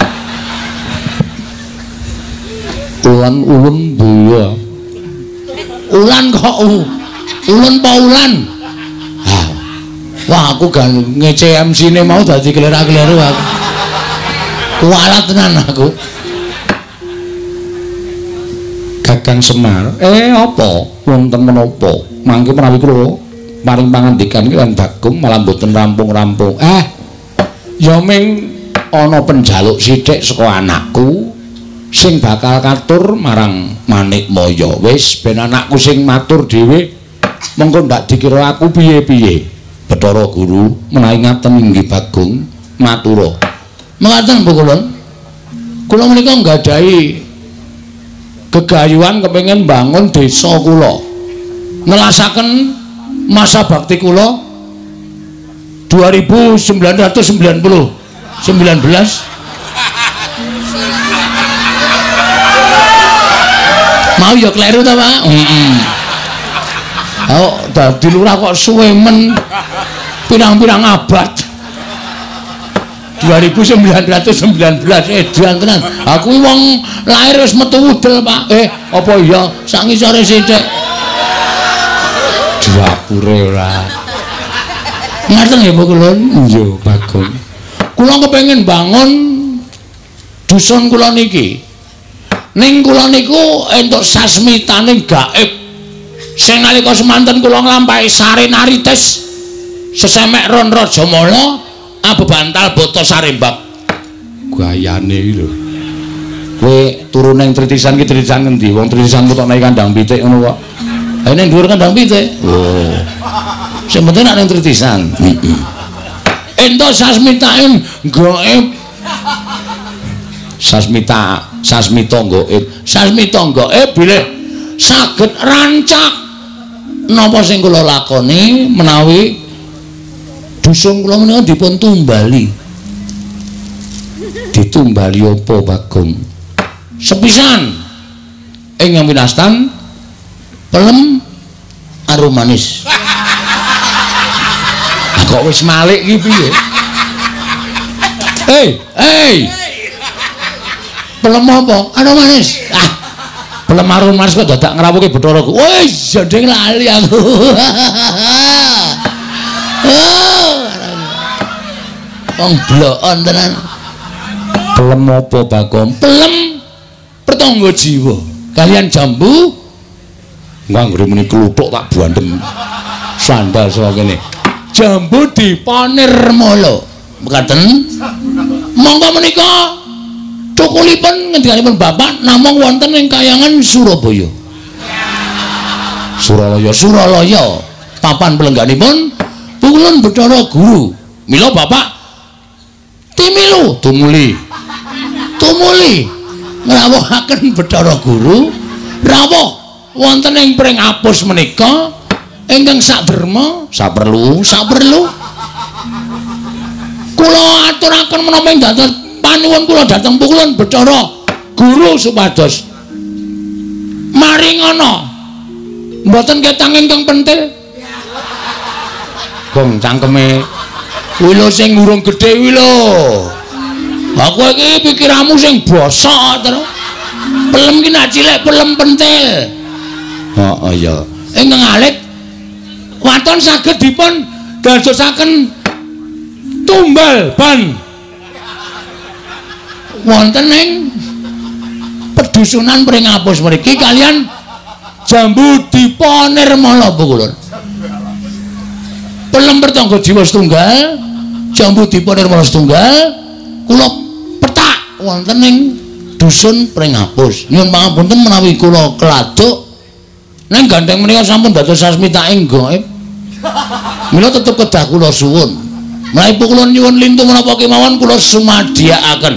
Speaker 1: Ulun boya. Ulan kok ulun pa ulan. Wah, aku gak ngece MC-ne mau dadi klerak-kleru aku. Kualat tenan aku. Kakang Semar, apa? Wonten menapa? Mangke menawi kula paring pangandikan iki lan Bagong malah mboten rampung-rampung. Ya ming ana penjaluk sithik saka anakku sing bakal katur marang Manikmaya. Wis ben anakku sing matur dhewe Mengko ndak dikira aku piye-piye. Bathara Guru menawi ngaten inggih Bagong matura. Mengaten Bu Kulon. Kula menika nggadahi gegayuhan kepengin bangun desa kula. Nelasaken masa bakti kula 1919 mau ya kleru ta Pak? Oh, dadi lurah kok suwe men pirang-pirang abad 1919 edan tenan. Aku wong lahir wis metu wudel Pak. Apa iya sak ngisore sithik dapure ora. Ngaten nggih Bu Kulon? Iya, Bagong. Kula kepengin bangun dusun kula niki. Ning kula niku entuk sasmitane gaib. Sing nalika semanten kula nglampahi Sari Naritis sesemek Ron Rajamala abebantal Bata Sarembak. Gayane iki lho. Kowe turu ning Tritisan ki Tritisan ngendi? Wong Tritisan tok naik kandang pitik ngono kok. Ha ning dhuwur kandang pitik. Oh. Sing penting nek ning Tritisan. Entuk sasmitain gaib. Sasmita gaib. Sasmita gaib bilih saged rancak napa sing kula lakoni menawi dusun kula menika dipun tumbali. Ditumbali apa Bagong? Sepisan ing winastan pelem arum manis. Kok wis malik iki piye? Pelem apa? Arum manis. Pelem arum manis kok dadak ngrawuhke Bathara Guru. Wis jendeng lali aku. Wong blokon tenan. Pelem apa Bagong? Pelem pertangga jiwa. Kalian jambu nganggone muni kluthuk tak buandem. Sandal saka kene. Jambu dipanirmala. Mekaten. Monggo menika cukulipun ngendikanipun Bapak namung wonten ing Kayangan Surabaya. Suralaya. Papan pelengganipun Kulon Bathara Guru. Mila Bapak timilu tumuli ngrawuhaken Bathara Guru rawuh wonten ing pring apus menika ingkang saderma saperlu kula aturaken menapa ing dados panuwun kula dhateng Kulon Bathara Guru supados maringana mboten ketang ingkang pentil. Gong cangkeme kuwi lho sing urung gedhe kuwi lho. Aku iki pikiranmu sing bosok terus. Pelem ki nak cilik pelem pentil. Heeh ya. Ingkang alit waton saged dipun dadosaken tumbal ban wonten ing pedusunan pring apus mriki kalian jambu dipanirmala Bu Kulon. Pelem pertangga jiwa setunggal, jambu dipanirmala setunggal, kula petak wonten ing dusun pring apus. Nyuwun pangapunten menawi kula keladuk ning gandeng menika sampun dados sasmitaing gaib. Mila tetep kedah kula suwun. Menawi kula nyuwun lintu menapa kemawon kula sumadyakaken.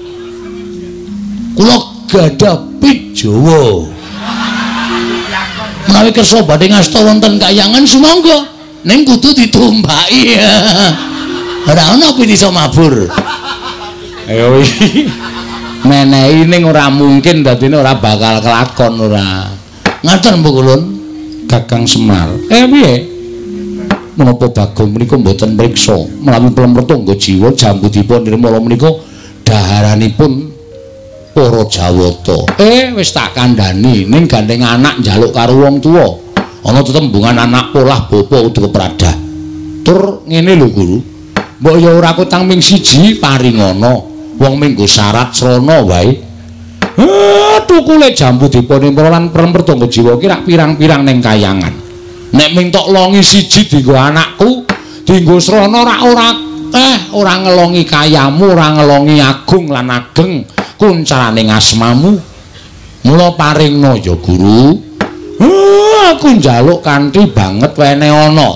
Speaker 1: Kula gadah pit Jawa. Menawi kersa badhe ngasta wonten Kayangan sumangga ning kudu ditumbaki. Ora ana pit iso mabur. Ayo iki menehi ning ora mungkin dadine ora bakal kelakon ora. Ngaten Bu Kulon Kakang Semar. Piye? Menapa Bagong menika mboten mriksa menawi pelem pertangga jiwa jambu dipun nirmala menika daharanipun para Jawata. Wis tak kandhani ning gandeng anak njaluk karo wong tuwa. Ana tetembungan anak polah bapa uga pradah. Tur ngene lho Guru. Mbok ya ora kutang ming siji paringana. Wong minggo syarat srana wae. Tukule jambu dipun nirmala lan pelem pertangga jiwa ki rak pirang-pirang ning Kayangan. Nek ming tok longi siji dienggo anakku, dienggo srana ora ngelongi kayamu, ora ngelongi agung lan ageng kuncaraning asmamu. Mula paringna ya Guru. Aku njaluk kanthi banget wene ana.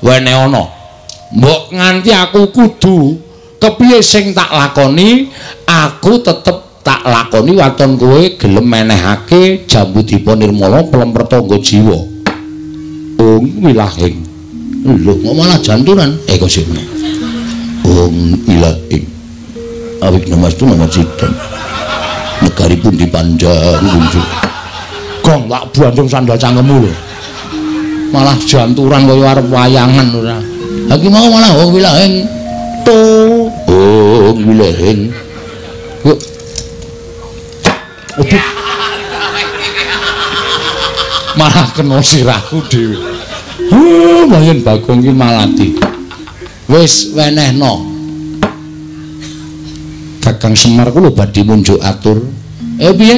Speaker 1: Mbok nganti aku kudu kepiye sing tak lakoni, aku tetep tak lakoni waton kowe gelem menehake Jambu Dipa Nirmala Pelemper Tangga Jiwa. Wilahing. Lho, kok malah janturan? Kok sing. Wilahing. Awik namastu nama sidang. Negaripun dipanjang kunjuk. Gong tak buandung sandal cangkemmu lho. Malah janturan kaya arep wayangan ora. Ha ki mau malah wilahing. Wilahing. Malah kena sirahku dhewe. Mayen Bagong ki malati. Wis wenehno. Kakang Semar kula badhe munjuk atur. Piye?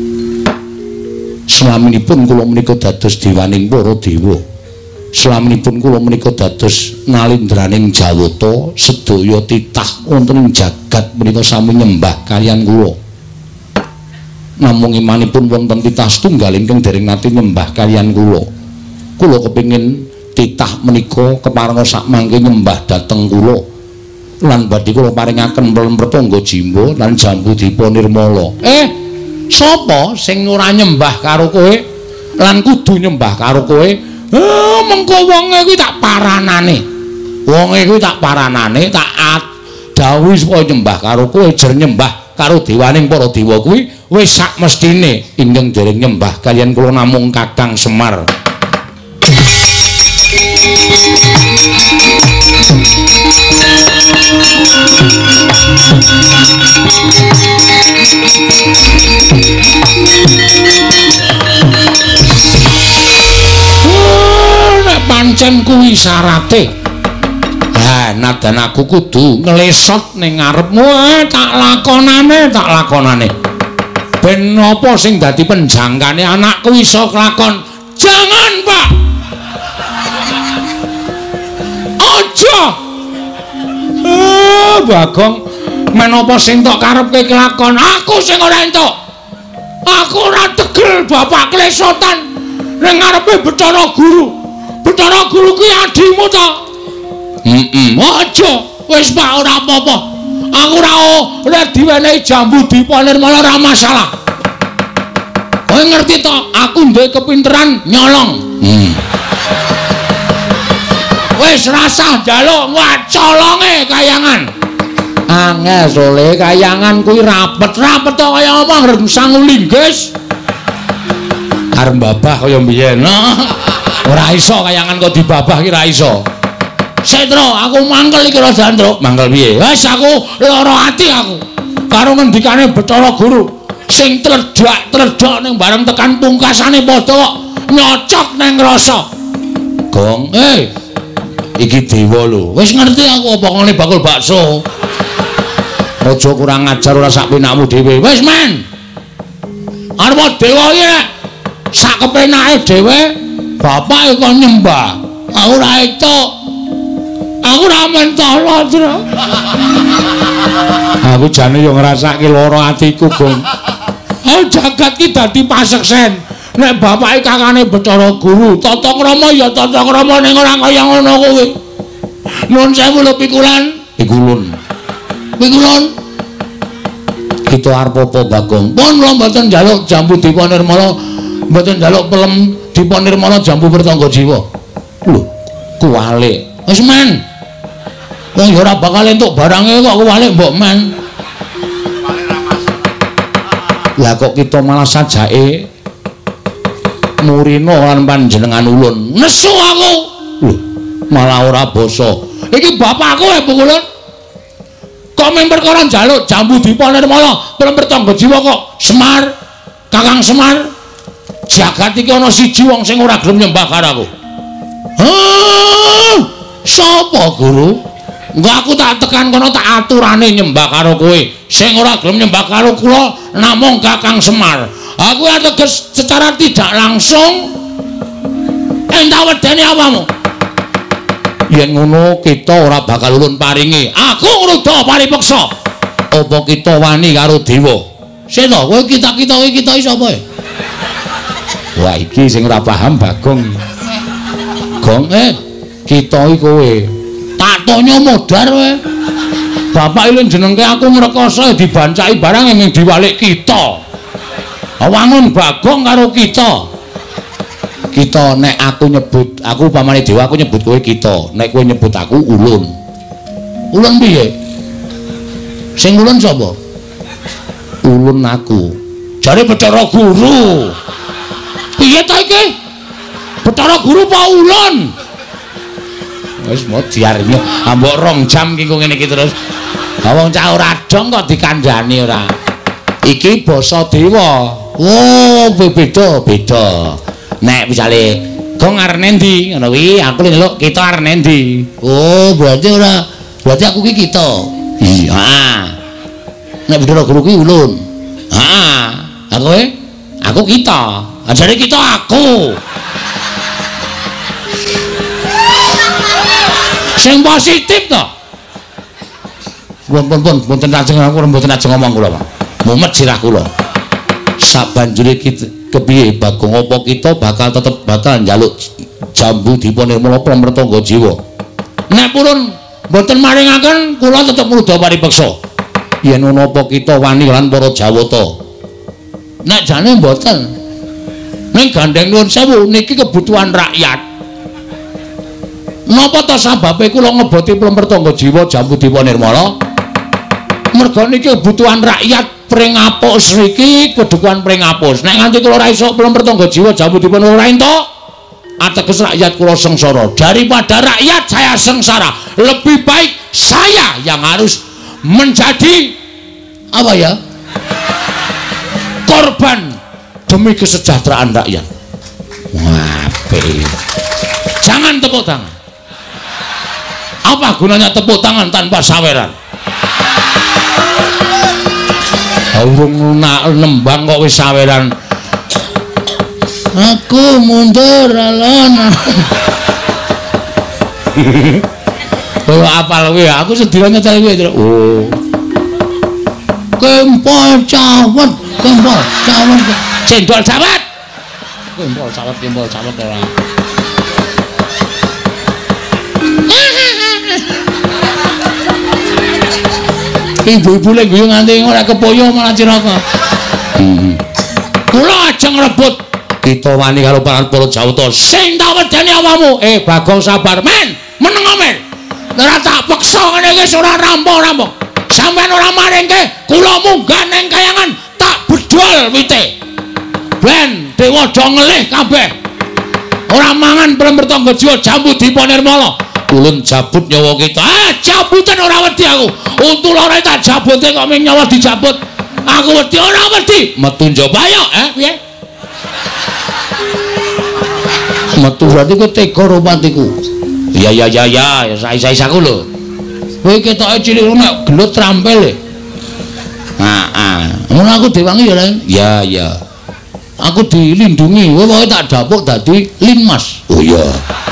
Speaker 1: Slaminipun kula menika dados dewaning para dewa. Slaminipun kula menika dados nalindraning Jawata, sedaya titah wonten ing jagat menika sami nyembah kaliyan kula. Namung imanipun wonten titah setunggal ingkang dereng nate nyembah kaliyan kula. Kula kepingin titah menika keparenga sakmangke nyembah dhateng kula. Lan badhe kula paringaken Pelemper Tangga Jiwa lan Jambu Dipa Nirmala. Sapa sing ora nyembah karo kowe lan kudu nyembah karo kowe? Mengko wonge kuwi tak paranane. Tak dawuhi supaya nyembah karo kowe, jer nyembah karo dewaning para dewa kuwi wis sak mestine. Ingkang dereng nyembah kaliyan kula namung Kakang Semar. Nek pancen kuwi syarate. Nadan aku kudu nglesot ning ngarepmu, tak lakonane. Ben apa sing dadi penjangkane anakku iso kelakon? Jangan, Pak. Aja. Bagong, men apa sing tok karepke kelakon? Aku sing ora entuk. Aku ora tegel bapak klesotan ning ngarepe Bathara Guru. Bathara Guru kuwi adimu to? Aja. Wis Pak, ora apa-apa. Aku ora diwenehi Jambu Dipa Nirmala ora masalah. Kowe ngerti to, aku duwe kepinteran nyolong. Wis rasah njaluk wacolonge kayangan. Angel sole kayangan kuwi rapet to kaya apa ngrem sangu linggis. Arep babah kaya mbiyen. Ora iso kayangan kok dibabah ki ora iso. Setro, aku mangkel iki ora jandruk. Mangkel piye? Wis aku lara ati aku. Karo ngendikane Bathara Guru sing tredhak ning bareng tekan pungkasane padha nyocok ning rasa. Gong, iki dewa lho. Wis ngerti aku apa ngene bakul bakso. Aja kurang ajar ora sak penakmu dhewe. Wis men. Arep dewa iki nek sak kepenake dhewe bapak kok nyembah. Aku ora entuk. Aku ora mentolo, Tru. Aku jane yo ngrasake lara atiku, Gong. Jagat ki dadi paseksen. Nek bapake kakane Bathara Guru, tata krama ya tata krama ning ora kaya ngono kuwi. Nuwun sewu lho Pikulun. Kita arep apa, Bagong? Pun kula mboten njaluk Jambu Dipa Nirmala, mboten njaluk Pelem Dipa Nirmala Jambu Pertangga Jiwa. Lho, kuwalik. Wis men. Wong ora bakal entuk barange kok kuwalik mbok men. Lah kok kita malah sajake murina lan panjenengan ulun. Nesu aku. Lho, malah ora basa. Iki bapakku Pikulun. Kok men perkara njaluk Jambu Dipa Nirmala Pelemper Tangga Jiwa kok Semar, Kakang Semar. Jagat iki ana siji wong sing ora gelem nyembah karo aku. Sapa, Guru? Enggak, aku tak tekan kono tak aturane nyembah karo kowe. Sing ora gelem nyembah karo kula namung Kakang Semar. Aku ateges secara tidak langsung entah wedeni apamu. Yen ngono kita ora bakal ulun paringi. Aku ngruda paripeksa. Apa kita wani karo dewa? Sena, kowe kita-kita iki kita sapa? Wah iki sing ora paham Bagong. Gong kita iki kowe. Tatonya modar kowe. Bapak iki jenengke aku ngrekoso dibancaki barang yang diwalik kita. Wangun Bagong karo kita. Kita nek aku nyebut, aku pamane dewa aku nyebut kowe kita. Nek kowe nyebut aku ulun. Ulun piye? Sing ulun sapa? Ulun aku. Jare Bathara Guru. Piye ta iki? Bathara Guru apa ulun? Wis mau diarnya ambok 2 jam ki ngene iki terus. Ha wong cah ora dong kok dikandhani ora. Iki basa dewa. Oh, beda. Nek misale Gong arene ndi ngono kuwi aku nyeluk kita arene ndi. Oh, berarti aku ki kita. Iya. Nek Bathara Guru ki ulun. Heeh. Aku kita. Ajare kita aku. Sing positif to. Mboten lajeng aku mboten lajeng ngomong kula, Pak. Mumet sirah kula. Sabanjure kepiye Bagong apa kita tetep bakal njaluk jambu dipunirmala pramrtangga jiwa. Nek purun mboten maringaken kula tetep mrudha paripeksa. Yen ana apa kita wani lan para Jawata. Nek jane mboten. Ning gandeng nuwun sewu niki kebutuhan rakyat. Napa to sababe kula ngeboti pramrtangga jiwa jambu dipunirmala? Merga niki kebutuhan rakyat pring apus niki kedukuhan pring apus. Nek nganti kula ora iso pramrtangga jiwa jambu dipunirmala entuk, ateges rakyat kula sengsara. Daripada rakyat saya sengsara, lebih baik saya yang harus menjadi apa ya? Korban demi kesejahteraan rakyat. Wape. Jangan tepuk tangan. Apa gunanya tepuk tangan tanpa saweran? Urung nembang kok wis saweran. Aku mundur alon. Oh apal kuwi aku sedina nyetel kuwi. Oh. Kempol cawet. Cendol cawet. Kempol cawet ora. Ibu-ibu lek guyu nganti ora kepoyo malah ciraka. Kula ajeng rebut kita wani karo para Jawata sing tak wedeni awakmu. Bagong sabar men, meneng men. Ora tak peksa ngene iki ora rampung-rampung. Sampeyan ora maringke kula munggah ning kayangan tak bedol wite. Ben dewa do ngelih kabeh. Ora mangan pramrtangga jiwa jambu dipunirmala. Ulun jabut nyawa kita. Jabutan ora wedi aku. Untu lara tak jabute kok ming nyawa dijabut. Aku wedi ora wedi. Metu njaba yo, piye? Metu berarti kowe tega romantiku. Ya sae-saeku lho. Kowe ketoke cilik nek gelut trampil. Ngono aku diwangi ya. Ya. Aku dilindungi. Kowe pokoke tak dapuk dadi linmas. Oh iya.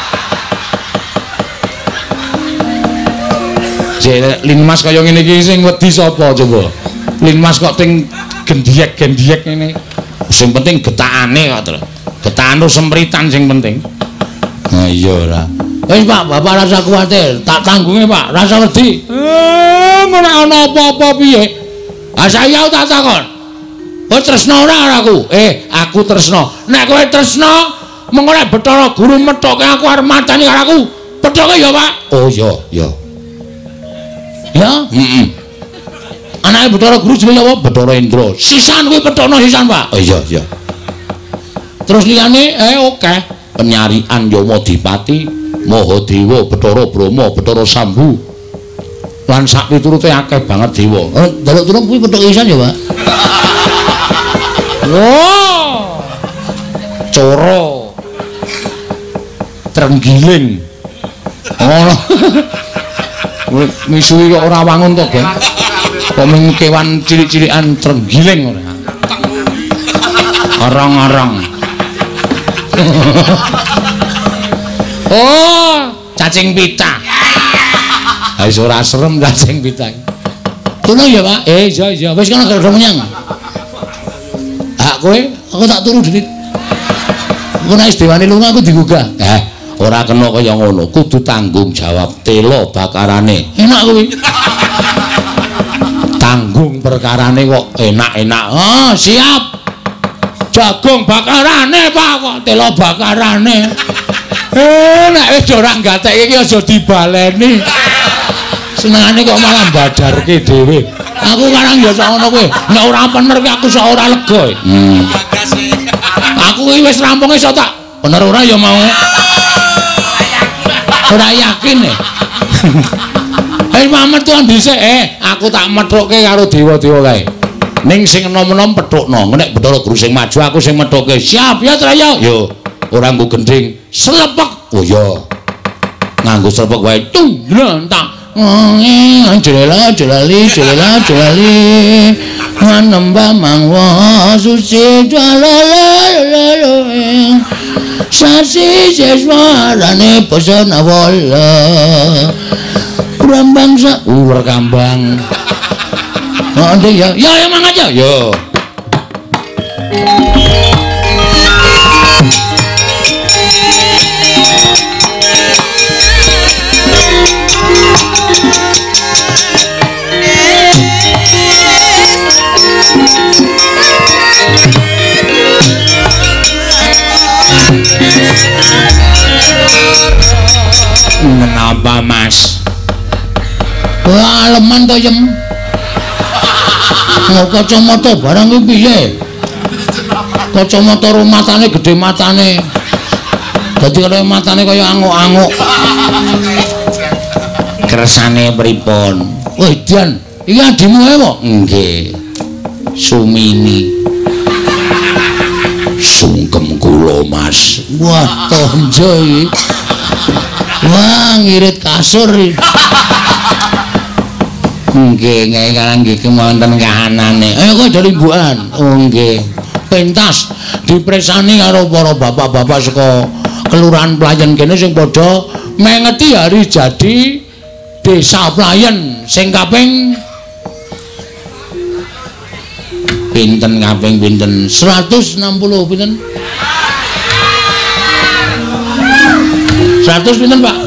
Speaker 1: Linmas kaya ngene iki sing wedi sapa coba? Linmas kok ting gendiek-gendiek ngene. Sing penting getakane kok, Tru. Getakan sempritan sing penting. Nah iya ora. Wis Pak, Bapak rasa kuwatir, tak tanggunge Pak, rasa wedi. Ngono ana apa-apa piye? Saya tak takon. Kowe tresno ora aku? Aku tresno. Nek kowe tresno, mengko nek Bathara Guru methoke aku arep matani karo aku, pethoke ya, Pak. Oh iya. Ya? Anake Bathara Guru jenenge apa? Bathara Indra. Sisan kuwi pethono sisan, Pak. Oh iya. Terus liyane oke. Penyarian Yamadipati, Mahadewa, Bathara Brahma, Bathara Sambu. Lan sak piturute akeh banget dewa. Delok turun kuwi pethok sisan ya, Pak. Oh. Coro. Trenggiling. Oh. Misuwi kok ora wangun to, Geng. Kok mung kewan cilik-cilikan trenggiling ora. Arang-arang. Oh, cacing pita. Ha wis ora serem cacing pita. Turu ya, Pak? Iya. Wis kana gara menyang. Hak kowe, aku tak turu dhewe. Engko nek dewane lunga aku digugah. Ora kena kaya ngono, kudu tanggung jawab telo bakarane. Enak kuwi. Tanggung perkarane kok enak-enak. Oh, siap. Jagung bakarane, Pak, kok telo bakarane. Nek wis ora gatek iki aja dibaleni. Senengane kok malah badarke dhewe. Aku karang biasa ngono kuwi. Nek ora bener ki aku sok ora lega. Aku iki wis rampung iso tak. Bener ora ya mau. Ora yakin e. Mamet tuan dhisik aku tak methukke karo dewa-dewa kae. Ning sing enom-enom pethukno. Nek Bathara Guru sing maju aku sing methukke. Siap ya Traya. Yo. Ora nggo gending, slepek. Oh ya. Nganggo slepek wae. Tung-tak. Jelali nembah mangwa suci jalalalalalala sasi seswarane pesona wala Rambang sa Rekambang ya emang aja yo Menapa Mas? Wah, leman to yem. Kacamata barang iki piye? Kacamata matane gedhe matane. Dadi kaya matane kaya anguk-anguk. Kersane pripun? Wah, Dian, iki adimu ae kok? Nggih. Sumini. Sungkem kula, Mas. Wah, tonjo iki. Wah, ngirit kasur iki. Nggih, nggih wonten kahanane. Ayo kok dari mbukan. Oh nggih. Pentas dipresani karo para bapak-bapak saka kelurahan Playen kene sing padha mengeti hari jadi Desa Playen sing kaping pinten kaping pinten 160 pinten 100 pinten Pak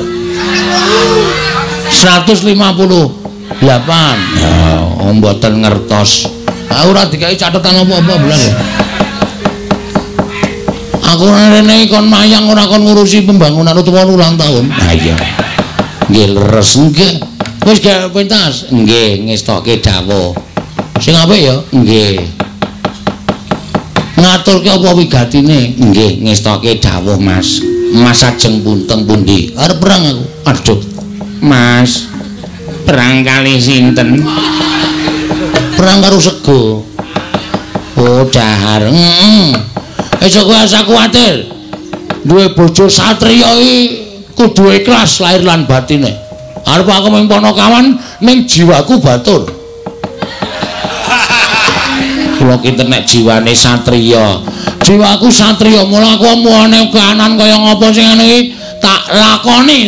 Speaker 1: 158 ya mboten ngertos ora dikai catetan apa-apa bulan aku rene kon mayang ora kon ngurusi pembangunan utawa ulang tahun ha iya nggih leres nggih wis gak pentas nggih ngestokke dawuh sing apik ya nggih ngaturke apa wigatine nggih ngestokke dawuh Mas Mas ajeng punteng pundi arep perang aku aduh Mas perang kali sinten perang karo sego oh dahar esuk asa kuwatir duwe bojo satriya iki kudu ikhlas lahir lan batine arep aku mung ponokawan ning jiwaku batur kula kinten nek jiwane satriya jiwaku satriya mula aku muane kahanan kaya ngapa sing ngene iki tak lakoni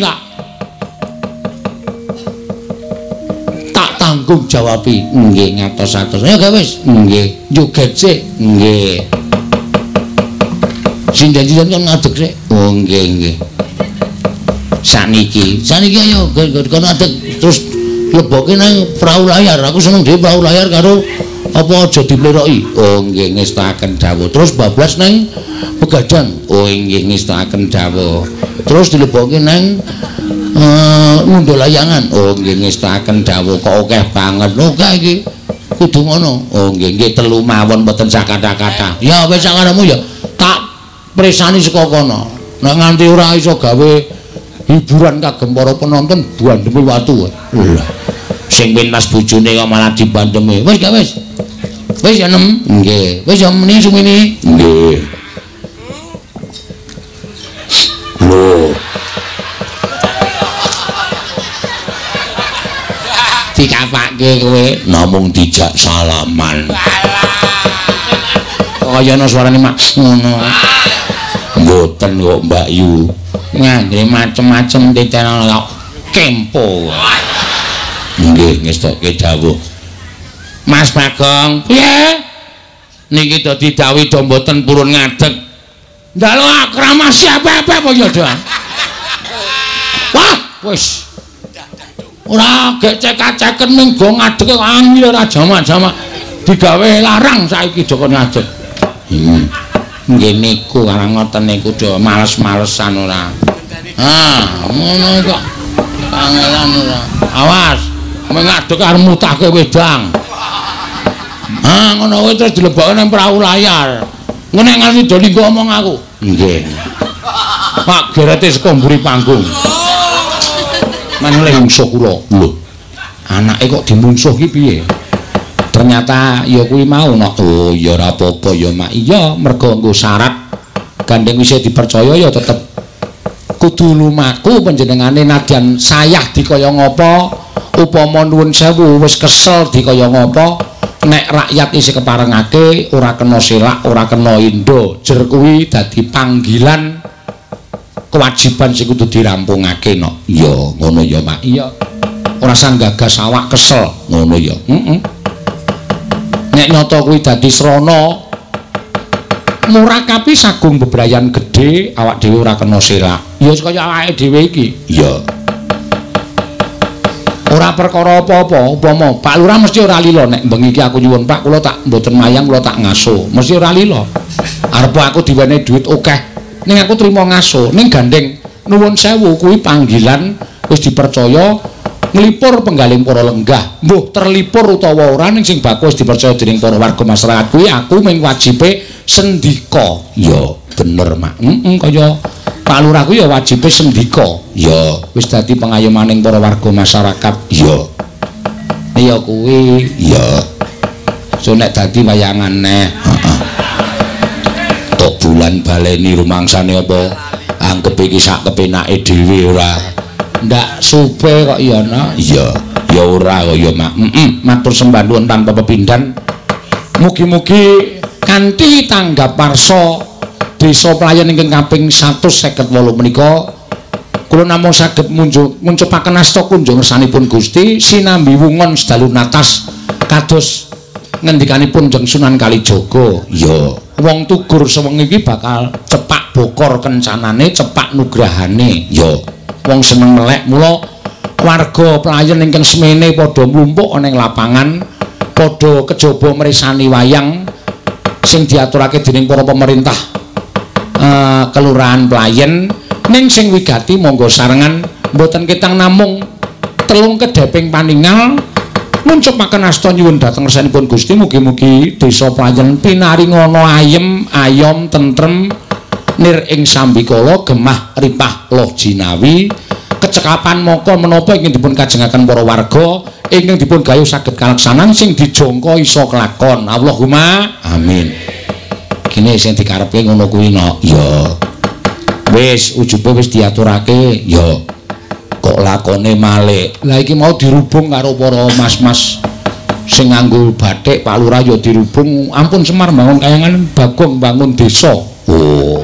Speaker 1: tak tanggung jawabi nggih ngatos-atos ya wis nggih joget sik nggih sinten-sinten kan ngadeg sik oh nggih saniki ayo kono adeg terus leboke nang perahu layar aku seneng dhewe perahu layar karo apa aja dipleroki oh nggih ngestaken dawuh terus bablas nang Pegadang oh nggih ngestaken dawuh terus dileboke nang ngundul layangan oh nggih ngestaken dawuh kok akeh banget oke iki kudu ngono oh nggih 3 mawon mboten sakata-kata ya wis sakaramu ya tak presani saka kono nek nganti ora iso gawe hiburan kagem para penonton bandemi watu lha sing pentas bojone kok malah dibandemi wis gak wis ya nem nggih wis ya meni sumini nggih lho dikapake kowe namung dijak salaman kaya ana suarane mak ngono mboten kok Mbak Yu ngangge macem-macem diteno kempo nggih ngestokke dawuh Mas Bagong piye niki dadi dawuh do mboten purun ngadeg Ndalu akramasi apa-apa apa ya, Dang? Wah, wis. Ora gecek-ceken ning go ngadeg angel ora jamak-jamak. Digawe larang saiki Joko Ngadeg. Nggih niku karang ngoten niku do males-malesan ora. Ngono kok. Kangelan ora. Awas. Kowe ngadeg arep mutake wedang. Ngono kuwi terus dilebokke nang perahu layar. Ngene nganti do linggo omong aku. Nggih. Pak gerete saka mburi panggung. Manele mungsuh kula. Lho. Anake kok dimungsuh ki piye? Ternyata ya kuwi mau no. Oh ya ora apa-apa ya Mak. Iya, mergo nggo syarat gandeng wis dipercaya ya tetep kudu lumaku panjenengane nadyan sayah dikaya ngapa, upama nuwun sewu wis kesel dikaya ngapa, nek rakyat isih keparengake ora kena selak, ora kena indha. Jer kuwi dadi panggilan kewajiban sing kudu dirampungake no. Iya, ngono ya Mak. Iya. Ora sang gagas awak kesel, ngono ya. Nek nyata kuwi dadi srana murakapi sagung bebrayan gedhe, awak dhewe ora kena selak. Ya kaya awake dhewe iki. Iya. Ora perkara apa-apa, upama Pak Lurah mesti ora lila nek bengi iki aku nyuwun Pak, kula tak mboten mayang, kula tak ngaso. Mesti ora lila. Arep aku diwenehi dhuwit akeh, ning aku trima ngaso. Ning gandeng nuwun sewu kuwi panggilan wis dipercaya nglipur penggaling para lenggah. Mbuh terlipur utawa ora ning sing baku wis dipercaya dening para warga masyarakat kuwi aku mung wajibe sendika. Ya, bener Mak. Kaya Pak Lurah kuwi ya wajibe sendika. Ya, wis dadi pengayomaning para warga masyarakat. Ya. Ya kuwi, ya. So nek dadi wayangan neh. Tok bulan baleni rumangsane apa? Anggep iki sak kepenake dhewe ora. Ndak supe kok ya no. Iya, ya ora kok ya Mak. Matur sembah nuwun tanpa pepindhan. Mugi-mugi kanthi tanggap parsa desa Playen ingkang kaping 158 menika kula namung saged muncupaken asta kunjung ngersanipun Gusti sinambi wungon sedalu natas kados ngendikanipun Jeng Sunan Kalijaga. Ya, wong tugur sewengi iki bakal cepak bokor kencanane, cepak nugrahane. Ya. Wong seneng melek mula warga Playen ingkang semene padha mlumpuk ana ing lapangan padha kejaba mresani wayang sing diaturake dening para pemerintah kelurahan Playen. Ning sing wigati monggo sarengan mboten ketang namung telung kedheping paningal muncupaken asta nyuwun dhateng ngersanipun Gusti mugi-mugi desa Playen pinaringana ayem ayom tentrem nir ing sambikala gemah ripah loh jinawi kecekapan moko menapa ingkang dipun kajengaken para warga ingkang dipun gayuh saged kalaksanan sing dijangka isa kelakon. Allahumma amin. Kene sing dikarepke ngono kuwi no. Ya. Wis ujube wis diaturake ya. Kok lakone malih. Lah iki mau dirubung karo para mas-mas sing nganggo bathik Pak Lurah ya dirubung. Ampun Semar bangun kayangan Bagong bangun desa. Oh.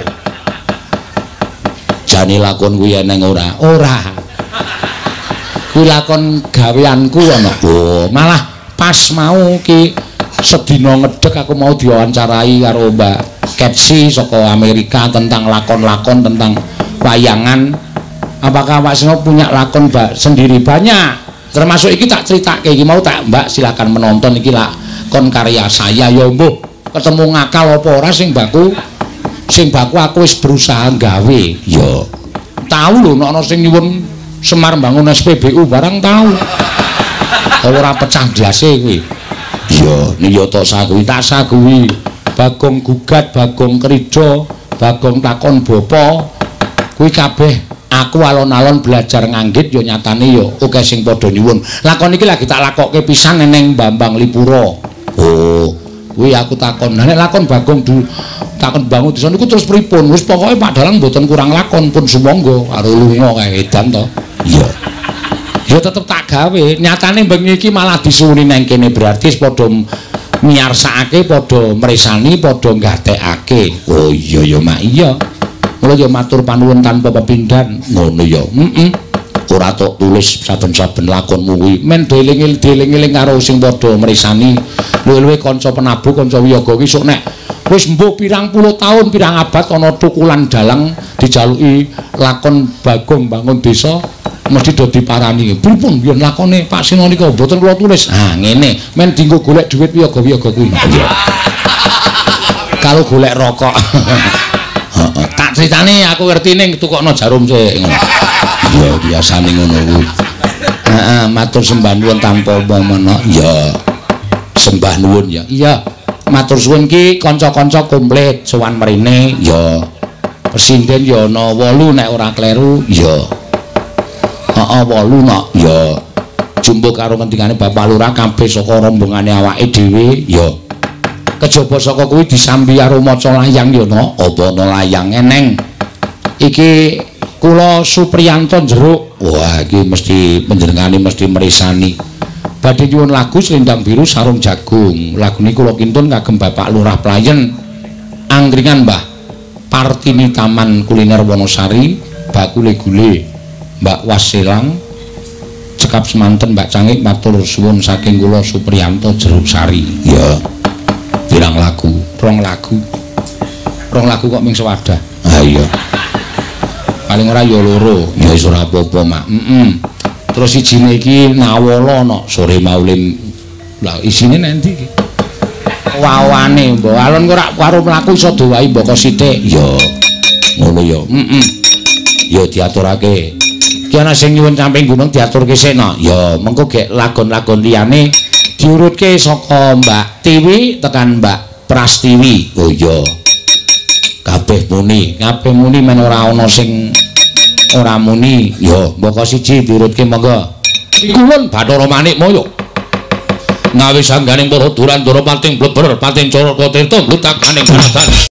Speaker 1: Jane lakon kuwi eneng ora? Ora. Kuwi lakon gaweanku ana. Oh, malah pas mau ki sedina ngedek aku mau diwawancarai karo Mbak Ketsi saka Amerika tentang lakon-lakon tentang wayangan. Apakah Pak Sino punya lakon sendiri? Banyak. Termasuk iki tak critake iki mau tak Mbak silakan menonton iki lakon karya saya ya mbuh. Ketemu ngakal apa ora sing baku aku wis berusaha gawe. Ya. Tahu lho nek ana sing nyuwun Semar bangun SPBU barang tahu. Ora pecah blase kuwi. Ya, niyata sakuwi tak sakuwi. Bagong gugat, Bagong krija, Bagong takon bapa. Kuwi kabeh aku alon-alon belajar nganggit ya nyatane ya akeh sing padha nyuwun. Lakon iki lagi tak lakokke pisan ning Bambang Lipura. Oh, kuwi aku takon. Lah nek lakon Bagong takon bangun desa niku terus pripun? Wis pokoke Pak Dalang mboten kurang lakon pun sumangga karo lunga kae edan to. Iya. Ya tetep tak gawe. Nyatane bengi iki malah disuwuni nang kene berarti padha miyarsakake, padha mresani, padha nggatekake. Oh iya ya Mak iya. Mula ya matur panuwun tanpa pepindhan. Ngono ya. ora tok tulis saben-saben lakonmu kuwi men dieling-eling karo sing padha mresani luwih-luwih kanca penabuh kanca wiyaga ki sok nek wis mbuh pirang puluh taun pirang abad ana tukulan dalang dijaluki lakon Bagong bangun desa mesti do diparani pripun yen lakone Pak Sino nika mboten kula tulis ngene men dienggo golek dhuwit wiyaga-wiyaga kuwi kalau golek rokok tak critane aku ngerti ning tukokno jarum sik ya biasane ngono kuwi heeh matur sembah nuwun tanpa mono ya sembah nuwun ya iya matur suwun ki kanca-kanca komplit sowan mrene ya presiden ya ana 8 nek ora kleru ya heeh 8 nok ya jumbo karo ngendikane Bapak Lurah kabeh saka rombongane awake dhewe ya kejaba saka kuwi disambi karo maca layang ya no apa ana layang eneng iki kula Supriyanto Jeruk wah iki mesti panjenengane mesti mresani badhe nyuwun lagu Selendang Biru Sarung Jagung lagune kula kintun kagem Bapak Lurah Playen angkringan Mbah Partini Taman Kuliner Wonosari bakule gule Mbak Wasilang cekap semanten Mbak Cangik matur suwun saking kula Supriyanto Jeruk Sari ya pirang lagu rong lagu kok ming sewadah iya paling ora ya loro ya wis ora apa-apa mak terus sijine iki Nawala no sore maulim lah isine nanti iki wawane mbok alon ora karo mlaku iso dowahi mboko sithik ya ngono ya ya diaturake ki ana sing nyuwun samping gunung diaturke sik no ya mengko gek lagon-lagon liyane diurutke saka Mbak Tiwi tekan Mbak Prastiwi oh iya kabeh muni men ora ana sing ora muni ya mboko siji diurutke monggo kulun Bathara Manikmaya ngawi sangganing para durandara pating bleber pating Caraka Tirta mlutak maning